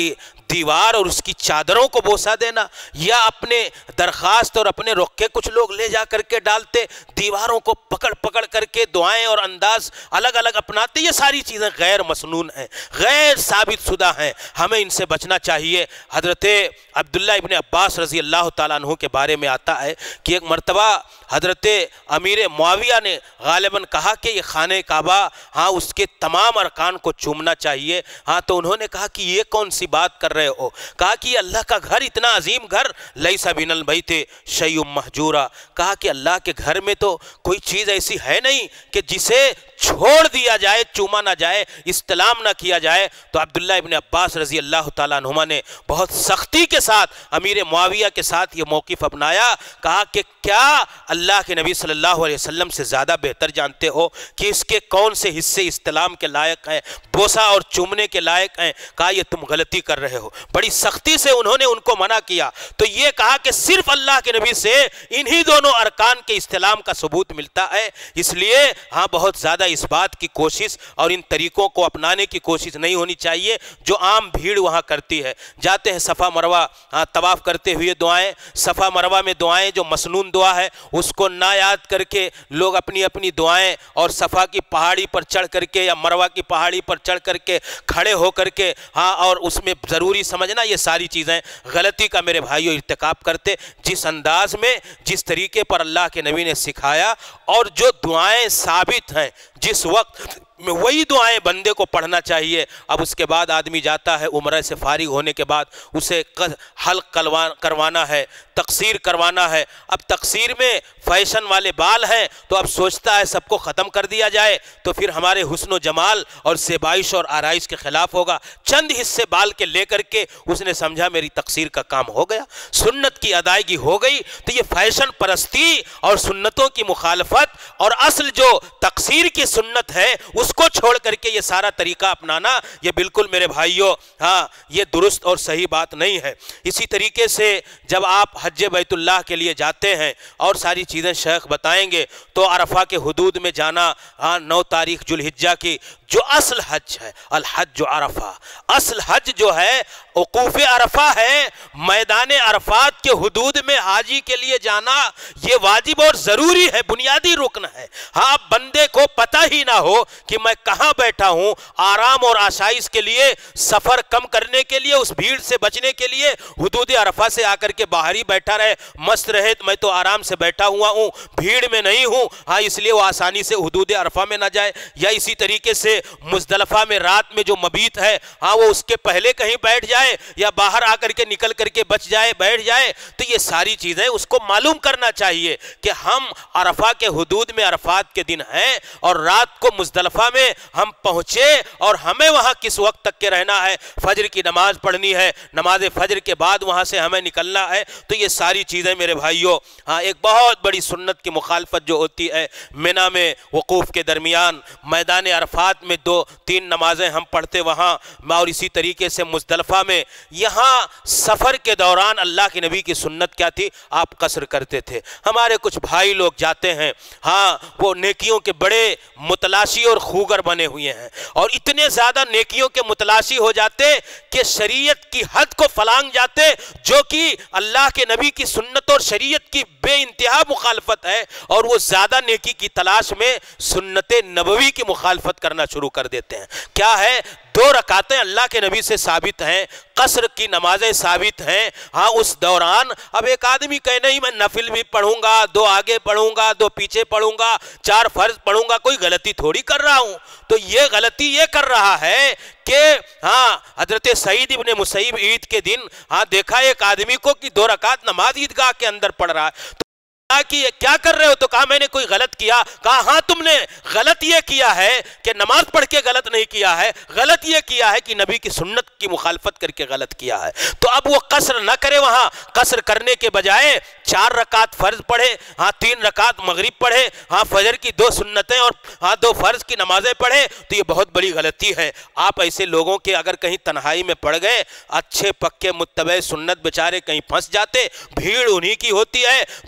दीवार और उसकी चादरों को बोसा देना, या अपने दरख्वास्त और अपने रुक्के कुछ लोग ले जा करके डालते, दीवारों को पकड़ पकड़ करके दुआएं और अंदाज अलग अलग अपनाते, ये सारी चीज़ें गैर मसनून हैं, गैर साबित शुदा हैं, हमें इनसे बचना चाहिए। हज़रत अब्दुल्ला इब्न अब्बास रज़ी अल्लाह ताला अन्हु के बारे में आता है कि एक मर्तबा हज़रत अमीर मुआविया ने गालिबन कहा कि ये खाने काबा, हाँ उसके तमाम अरकान को चूमना चाहिए। हाँ तो उन्होंने कहा कि ये कौन सी बात कर रहे हो? कहा कि अल्लाह का घर इतना अजीम घर, लैसा बिनल बैते शैउम महजूरा, कहा कि अल्लाह के घर में तो कोई चीज़ ऐसी है नहीं कि जिसे छोड़ दिया जाए, चूमा ना जाए, इस्तेलाम ना किया जाए। तो अब्दुल्ला इब्न अब्बास रज़ी अल्लाह ताला अन्हुमा ने बहुत सख्ती के साथ अमीर मुआविया के साथ ये मौक़िफ़ अपनाया। कहा कि क्या अल्लाह के नबी सल्लल्लाहु अलैहि वसल्लम से ज़्यादा बेहतर जानते हो कि इसके कौन से हिस्से इस्तेलाम के लायक हैं, बोसा और चूमने के लायक हैं? कहा ये तुम गलती कर रहे हो। बड़ी सख्ती से उन्होंने उनको मना किया। तो ये कहा कि सिर्फ अल्लाह के नबी से इन्हीं दोनों अरकान के इस्तेलाम का सबूत मिलता है। इसलिए हाँ बहुत ज़्यादा इस बात की कोशिश और इन तरीक़ों को अपनाने की कोशिश नहीं होनी चाहिए जो आम भीड़ वहाँ करती है। जाते हैं सफ़ा मरवा, हाँ तवाफ़ करते हुए दुआएं, सफ़ा मरवा में दुआएं जो मसनून दुआ है उसको ना याद करके लोग अपनी अपनी दुआएं, और सफ़ा की पहाड़ी पर चढ़ करके या मरवा की पहाड़ी पर चढ़ करके खड़े हो करके हाँ और उसमें ज़रूरी समझना, ये सारी चीज़ें गलती का मेरे भाइयों इर्तिकाब करते। जिस अंदाज में, जिस तरीके पर अल्लाह के नबी ने सिखाया और जो दुआएं साबित हैं जिस वक्त में, वही दुआएं बंदे को पढ़ना चाहिए। अब उसके बाद आदमी जाता है उम्र से फारिग होने के बाद, उसे हल्क करवा करवाना है, तकसीर करवाना है। अब तकसीर में फैशन वाले बाल हैं तो अब सोचता है सबको ख़त्म कर दिया जाए तो फिर हमारे हुस्न व जमाल और सेबाइश और आराइश के ख़िलाफ़ होगा। चंद हिस्से बाल के लेकर के उसने समझा मेरी तकसीर का काम हो गया, सुन्नत की अदायगी हो गई। तो ये फैशन परस्ती और सुन्नतों की मुखालफत और असल जो तकसीर की सुन्नत है उसको छोड़ करके ये सारा तरीका अपनाना, ये बिल्कुल मेरे भाइयों हाँ ये दुरुस्त और सही बात नहीं है। इसी तरीके से जब आप हज बैतुल्लाह के लिए जाते हैं और सारी चीज़ें शेख बताएंगे, तो अरफा के हुदूद में जाना, हाँ नौ तारीख जुल्हिज्जा की जो असल हज है, अल हज अरफा, असल हज जो है वकूफ़ अरफा है, मैदान अरफात के हुदूद में हाजी के लिए जाना ये वाजिब और ज़रूरी है, बुनियादी रुकन है। हाँ बंदे को पता ही ना हो कि मैं कहाँ बैठा हूँ, आराम और आसाइश के लिए, सफ़र कम करने के लिए, उस भीड़ से बचने के लिए हुदूद अरफा से आकर के बाहर ही बैठा रहे, मस्त रहे, मैं तो आराम से बैठा हुआ हूँ, भीड़ में नहीं हूँ, हाँ इसलिए वो आसानी से हुदूद अरफा में ना जाए। या इसी तरीके से मुज़दलिफ़ा में रात में जो मबीत है, हाँ वो उसके पहले कहीं बैठ जाए या बाहर आकर के निकल करके बच जाए, बैठ जाए। तो ये सारी चीज़ें उसको मालूम करना चाहिए कि हम अरफा के हुदूद में अरफात के दिन हैं और रात को मुज़दलिफ़ा में हम पहुँचे और हमें वहाँ किस वक्त तक के रहना है, फजर की नमाज पढ़नी है, नमाज फजर के बाद वहाँ से हमें निकलना है। तो ये सारी चीज़ें मेरे भाइयों हाँ एक बहुत बड़ी सुन्नत की मुखालफत जो होती है, मिना में वकूफ़ के दरमियान, मैदान अरफात में दो तीन नमाजें हम पढ़ते वहाँ, और इसी तरीके से मुज़दलिफ़ा में। यहाँ सफ़र के दौरान अल्लाह के नबी की सुन्नत क्या थी, आप कसर करते थे। हमारे कुछ भाई लोग जाते हैं, हाँ वो नेकियों के बड़े मुतलाशी और खूगर बने हुए हैं और इतने ज़्यादा नेकियों के मुतलाशी हो जाते कि शरीयत की हद को फलांग जाते, जो कि अल्लाह के नबी की सुन्नत और शरीयत की बेइंतहा मुखालफत है, और वो ज़्यादा नेकी की तलाश में सुन्नत नबवी की मुखालफत करना शुरू कर देते हैं। क्या है, दो रकातें अल्लाह के नबी से साबित हैं, कसर की नमाजें साबित हैं। हाँ उस दौरान अब एक आदमी कहे नहीं मैं नफिल भी पढ़ूंगा, दो आगे पढ़ूंगा, दो पीछे पढ़ूंगा, चार फर्ज पढ़ूंगा, कोई गलती थोड़ी कर रहा हूं। तो ये गलती ये कर रहा है कि हाँ हजरत सईद इब्ने मुसैब ईद के दिन हाँ देखा एक आदमी को कि दो रकात नमाज ईदगाह के अंदर पढ़ रहा है। तो कि क्या कर रहे हो, तो कहा मैंने कोई गलत किया। कहा हाँ तुमने गलत ये किया है कि नमाज पढ़ के गलत नहीं किया है, गलत ये किया है कि नबी की सुन्नत की मुखालफत करके गलत किया है। तो अब वो कसर न करे, वहाँ कसर करने के बजाय चार रकात फ़र्ज पढ़े, हाँ तीन रकात मगरिब पढ़े, हाँ फजर की दो सुन्नतें और हाँ दो फ़र्ज की नमाजें पढ़े, तो ये बहुत बड़ी गलती है। आप ऐसे लोगों के अगर कहीं तन्हाई में पड़ गए, अच्छे पक्के मुत्तबे सुन्नत बेचारे कहीं फंस जाते, भीड़ उन्हीं की होती है जो कसर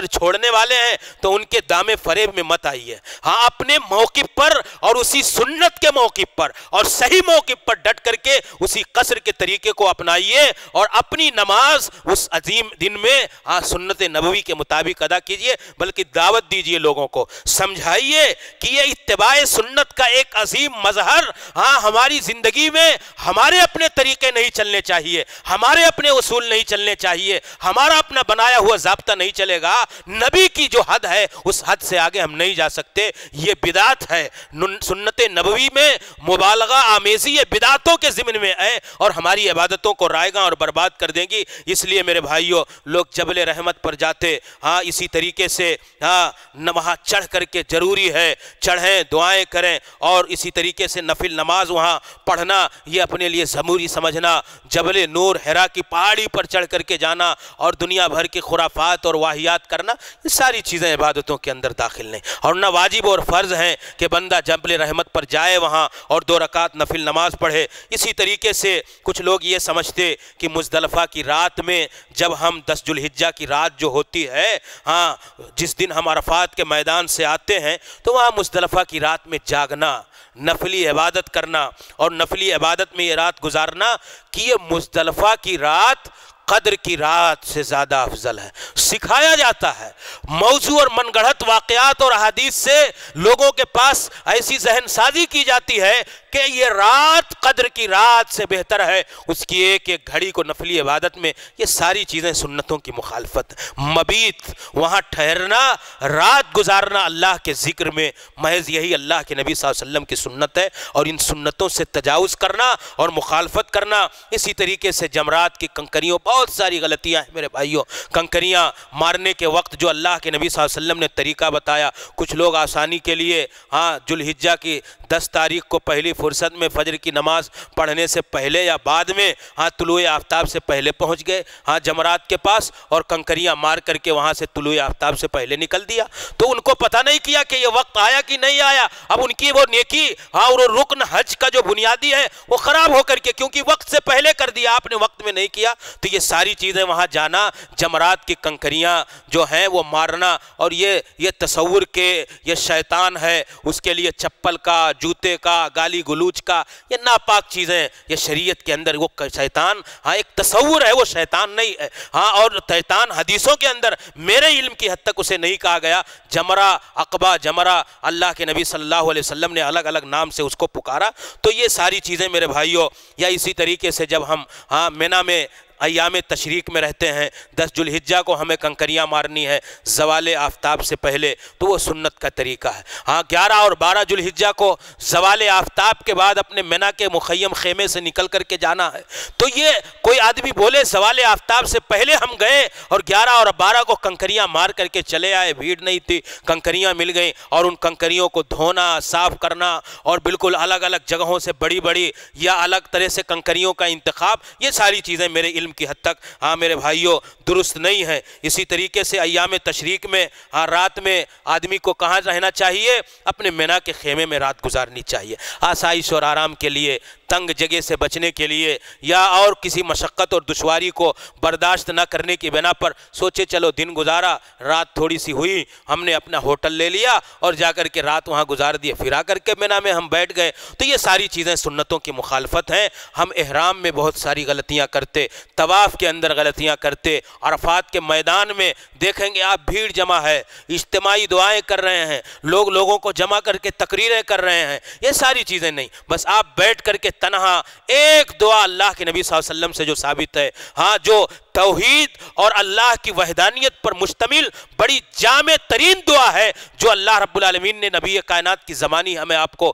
چھوڑنے والے ہیں تو ان کے دامے فریب میں مت آئیے. ہاں اپنے موقف پر اور اسی سنت کے موقف پر اور صحیح موقف پر ڈٹ کر کے اسی قصر کے طریقے کو اپنائیے اور اپنی نماز اس عظیم دن میں ہاں سنت نبوی کے مطابق ادا کیجئے. بلکہ دعوت دیجئے لوگوں کو, سمجھائیے کہ یہ اتباع سنت کا ایک عظیم مظہر ہاں ہماری زندگی میں ہمارے اپنے طریقے نہیں چلنے چاہیے, ہمارے اپنے اصول نہیں چلنے چاہیے, ہمارا اپنا بنایا ہوا ضابطہ نہیں چلے گا. نبی کی جو حد ہے اس حد سے آگے ہم نہیں جا سکتے. یہ بدعت ہے. سنت نبوی میں مبالغہ آمیزی یہ بدعتوں کے ضمن میں ہے اور ہماری عبادتوں کو رائیگاں اور برباد کر دیں گی. اس لیے میرے بھائیوں لوگ جبل رحمت پر جاتے ہاں اسی طریقے سے ہاں وہاں چڑھ کر کے ضروری ہے چڑھیں, دعائیں کریں اور اسی طریقے سے نفل نماز وہاں پڑھنا یہ اپنے لیے ضروری سمجھنا. جبل نور حرا کی پہاڑی پر چڑھ کر کے جانا اور دنیا بھر کی خرافات اور واہیات کرنا یہ ساری چیزیں عبادتوں کے اندر داخل نہیں. اور نہ واجب اور فرض ہیں کہ بندہ جبل رحمت پر جائے وہاں اور دو رکعت نفل نماز پڑھے. اسی طریقے سے کچھ لوگ یہ سمجھتے کہ مزدلفہ کی رات میں جب ہم دس ذو الحجہ کی رات جو ہوتی ہے ہاں جس دن ہم عرفات کے میدان سے آتے ہیں تو وہاں مزدلفہ کی رات میں جاگنا, نفلی عبادت کرنا اور نفلی عبادت میں یہ رات گزارنا کہ یہ مزدلفہ کی رات قدر کی رات سے زیادہ افضل ہے. سکھایا جاتا ہے. موضوع اور من گڑھت واقعات اور احادیث سے لوگوں کے پاس ایسی ذہن سازی کی جاتی ہے کہ یہ رات قدر کی رات سے بہتر ہے, اس کی ایک ایک گھڑی کو نفلی عبادت میں. یہ ساری چیزیں سنتوں کی مخالفت. مبیت وہاں ٹھہرنا, رات گزارنا اللہ کے ذکر میں, محض یہی اللہ کے نبی صلی اللہ علیہ وسلم کی سنت ہے. اور ان سنتوں سے تجاوز کرنا اور مخالفت کرنا. اسی طریقے سے جمرات کی کنکریوں بہت ساری غلطیاں ہیں میرے بھائیوں. کنکریاں مارنے کے وقت جو اللہ کے نبی صلی اللہ علیہ وسلم نے طریقہ بتایا, کچھ لوگ آسانی کے لیے ہاں ذو الحجہ کی دس تاریخ کو پہلی فرصت میں فجر کی نماز پڑھنے سے پہلے یا بعد میں ہاں طلوع آفتاب سے پہلے پہنچ گئے ہاں جمرات کے پاس اور کنکریاں مار کر کے وہاں سے طلوع آفتاب سے پہلے نکل دیا. تو ان کو پتہ نہیں کیا کہ یہ وقت آیا کہ نہیں آیا. اب ان کی وہ نیکی ہاں اور رکن حج کا جو بنیادی ہے وہ خراب ہو کر کے, کیونکہ وقت سے پہلے کر دیا آپ نے, وقت میں نہیں کیا. تو یہ ساری چیزیں وہاں جانا, جمرات کی کنکریاں جو ہیں وہ مارنا, اور یہ یہ تصور کے یہ شیطان ہے, اس کے لیے چپل کا, جوتے کا, گالی گلوچ کا, یہ ناپاک چیزیں یہ شریعت کے اندر. وہ شیطان ہاں ایک تصور ہے, وہ شیطان نہیں ہے ہاں. اور شیطان حدیثوں کے اندر میرے علم کی حد تک اسے نہیں کہا گیا. جمرہ عقبہ جمرہ اللہ کے نبی صلی اللہ علیہ وسلم نے الگ الگ نام سے اس کو پکارا. تو یہ ساری چیزیں میرے بھائیوں, یا اسی طریقے سے جب ہم ہاں مینا میں ایام تشریق میں رہتے ہیں, دس ذو الحجہ کو ہمیں کنکریاں مارنی ہے زوال آفتاب سے پہلے, تو وہ سنت کا طریقہ ہے. ہاں گیارہ اور بارہ ذو الحجہ کو زوال آفتاب کے بعد اپنے مینا کے مخیم خیمے سے نکل کر کے جانا ہے. تو یہ کوئی آدمی بولے زوال آفتاب سے پہلے ہم گئے اور گیارہ اور بارہ کو کنکریاں مار کر کے چلے آئے, بھیڑ نہیں تھی, کنکریاں مل گئیں, اور ان کنکریوں کو دھونا, صاف کرنا اور بالکل الگ الگ جگہوں سے بڑی بڑی یا الگ طرح سے کنکریوں کا انتخاب, یہ ساری چیزیں میرے علم کی حد تک ہاں میرے بھائیوں درست نہیں ہے. اسی طریقے سے ایام تشریق میں ہاں رات میں آدمی کو کہاں رہنا چاہیے؟ اپنے مینا کے خیمے میں رات گزارنی چاہیے, آسائش اور آرام کے لیے, تنگ جگہ سے بچنے کے لیے, یا اور کسی مشقت اور دشواری کو برداشت نہ کرنے کی بنا پر سوچے چلو دن گزارا, رات تھوڑی سی ہوئی, ہم نے اپنا ہوٹل لے لیا اور جا کر کے رات وہاں گزار دی, پھر آ کر کے مینا میں ہم بیٹھ گئے. تو یہ ساری چیزیں سنتوں کی مخالفت ہیں. ہم احرام میں بہت ساری غلطیاں کرتے, طواف کے اندر غلطیاں کرتے, عرفات کے میدان میں دیکھیں گے آپ بھیڑ جمع ہے, اجتماعی دعائیں کر رہے ہیں لوگ, لوگوں کو جمع کر کے تقریریں کر رہے ہیں. یہ ساری چیزیں نہیں, بس آپ بیٹھ کر کے تنہا ایک دعا اللہ کے نبی صلی اللہ علیہ وسلم سے جو ثابت ہے ہاں جو توحید اور اللہ کی وحدانیت پر مشتمل بڑی جامع ترین دعا ہے, جو اللہ رب العالمین نے نبی کائنات کی زمانی ہمیں آپ کو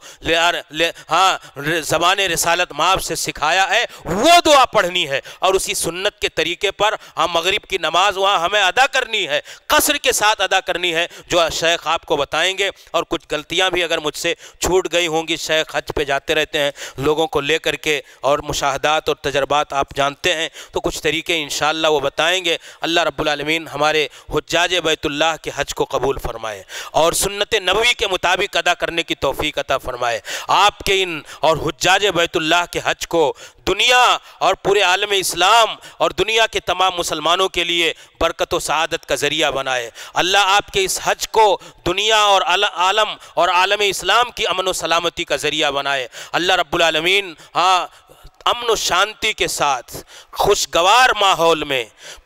ہاں زبان رسالت مآب سے سکھایا ہے, وہ دعا پڑھنی ہے. اور اسی سنت کے طریقے پر ہم مغرب کی نماز وہاں ہمیں ادا کرنی ہے, قصر کے ساتھ ادا کرنی ہے, جو شیخ آپ کو بتائیں گے. اور کچھ غلطیاں بھی اگر مجھ سے چھوٹ گئی ہوں گی, شیخ حج پہ جاتے رہتے ہیں لوگوں کو لے کر کے, اور مشاہدات اور تجربات آپ جانتے ہیں, تو کچھ طریقے انشاءاللہ وہ بتائیں گے. اللہ رب العالمین ہمارے حجاج بیت اللہ کے حج کو قبول فرمائے اور سنت نبوی کے مطابق ادا کرنے کی توفیق عطا فرمائے. آپ کے ان اور حجاج بیت اللہ کے حج کو دنیا اور پورے عالم اسلام اور دنیا کے تمام مسلمانوں کے لیے برکت و سعادت کا ذریعہ بنائے۔ اللہ آپ کے اس حج کو دنیا اور عالم اور عالم اسلام کی امن و سلامتی کا ذریعہ بنائے۔ اللہ رب العالمین ہاں امن و شانتی کے ساتھ خوشگوار ماحول میں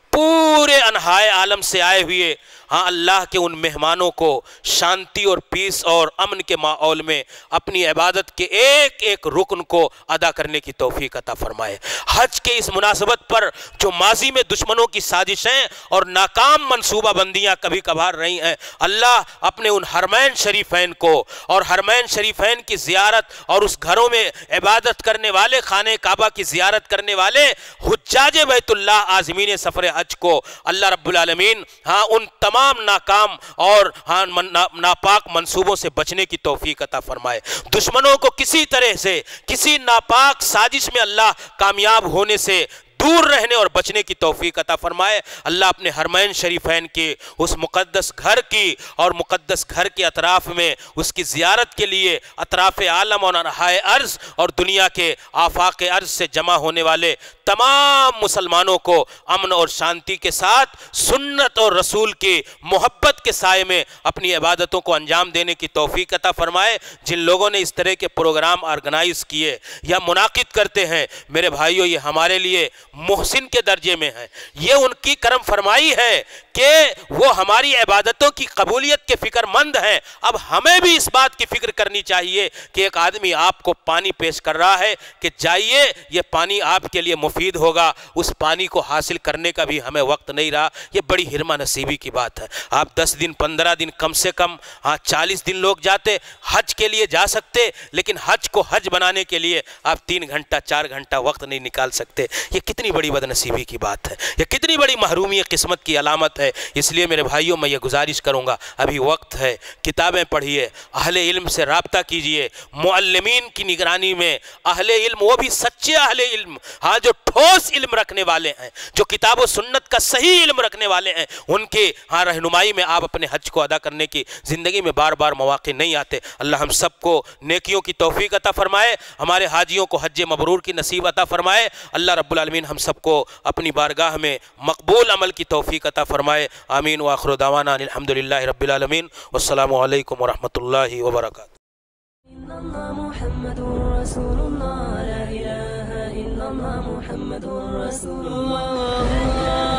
پورے انحائے عالم سے آئے ہوئے ہاں اللہ کے ان مہمانوں کو شانتی اور پیس اور امن کے ماحول میں اپنی عبادت کے ایک ایک رکن کو ادا کرنے کی توفیق عطا فرمائے۔ حج کے اس مناسبت پر جو ماضی میں دشمنوں کی سازشیں اور ناکام منصوبہ بندیاں کبھی کبھار رہی ہیں، اللہ اپنے ان حرمین شریفین کو اور حرمین شریفین کی زیارت اور اس گھروں میں عبادت کرنے والے خانہ کعبہ کی زیارت کرنے والے حجاج بیت اللہ عازمین سفر حج کو اللہ رب العالمین ہاں ان تمام تمام ناکام اور ہاں ناپاک منصوبوں سے بچنے کی توفیق عطا فرمائے۔ دشمنوں کو کسی طرح سے کسی ناپاک سازش میں اللہ کامیاب ہونے سے دور رہنے اور بچنے کی توفیق عطا فرمائے۔ اللہ اپنے حرمین شریفین کے اس مقدس گھر کی اور مقدس گھر کے اطراف میں اس کی زیارت کے لیے اطراف عالم اور انحائے ارض اور دنیا کے آفاق ارض سے جمع ہونے والے تمام مسلمانوں کو امن اور شانتی کے ساتھ سنت اور رسول کی محبت کے سائے میں اپنی عبادتوں کو انجام دینے کی توفیق عطا فرمائے۔ جن لوگوں نے اس طرح کے پروگرام آرگنائز کیے یا منعقد کرتے ہیں، میرے بھائیوں یہ ہمارے لیے محسن کے درجے میں ہیں۔ یہ ان کی کرم فرمائی ہے کہ وہ ہماری عبادتوں کی قبولیت کے فکر مند ہیں۔ اب ہمیں بھی اس بات کی فکر کرنی چاہیے کہ ایک آدمی آپ کو پانی پیش کر رہا ہے کہ جائیے یہ پانی آپ کے لیے مفید ہوگا، اس پانی کو حاصل کرنے کا بھی ہمیں وقت نہیں رہا۔ یہ بڑی حرمہ نصیبی کی بات ہے۔ آپ دس دن پندرہ دن کم سے کم ہاں چالیس دن لوگ جاتے حج کے لیے جا سکتے، لیکن حج کو حج بنانے کے لیے آپ تین گھنٹہ چار گھنٹہ وقت نہیں نکال سکتے۔ یہ کتنی بڑی بد نصیبی کی بات ہے، یہ کتنی بڑی محرومی قسمت کی علامت ہے۔ اس لیے میرے بھائیوں میں یہ گزارش کروں گا، ابھی وقت ہے، کتابیں پڑھیے، اہل علم سے رابطہ کیجئے، معلمین کی نگرانی میں اہل علم، وہ بھی سچے اہل علم ہاں جو ٹھوس علم رکھنے والے ہیں، جو کتاب و سنت کا صحیح علم رکھنے والے ہیں، ان کے ہاں رہنمائی میں آپ اپنے حج کو ادا کرنے کی زندگی میں بار بار مواقع نہیں آتے۔ اللہ ہم سب کو نیکیوں کی توفیق عطا فرمائے، ہمارے حاجیوں کو حج مبرور کی نصیب عطا فرمائے۔ اللہ رب العالمین ہم سب کو اپنی بارگاہ میں مقبول عمل کی توفیق عطا فرمائے۔ آمین وآخر دعوانا الحمدللہ رب العالمین، والسلام علیکم ورحمۃ اللہ وبرکاتہ۔ محمد رسول اللہ لا الہ الا اللہ محمد رسول اللہ۔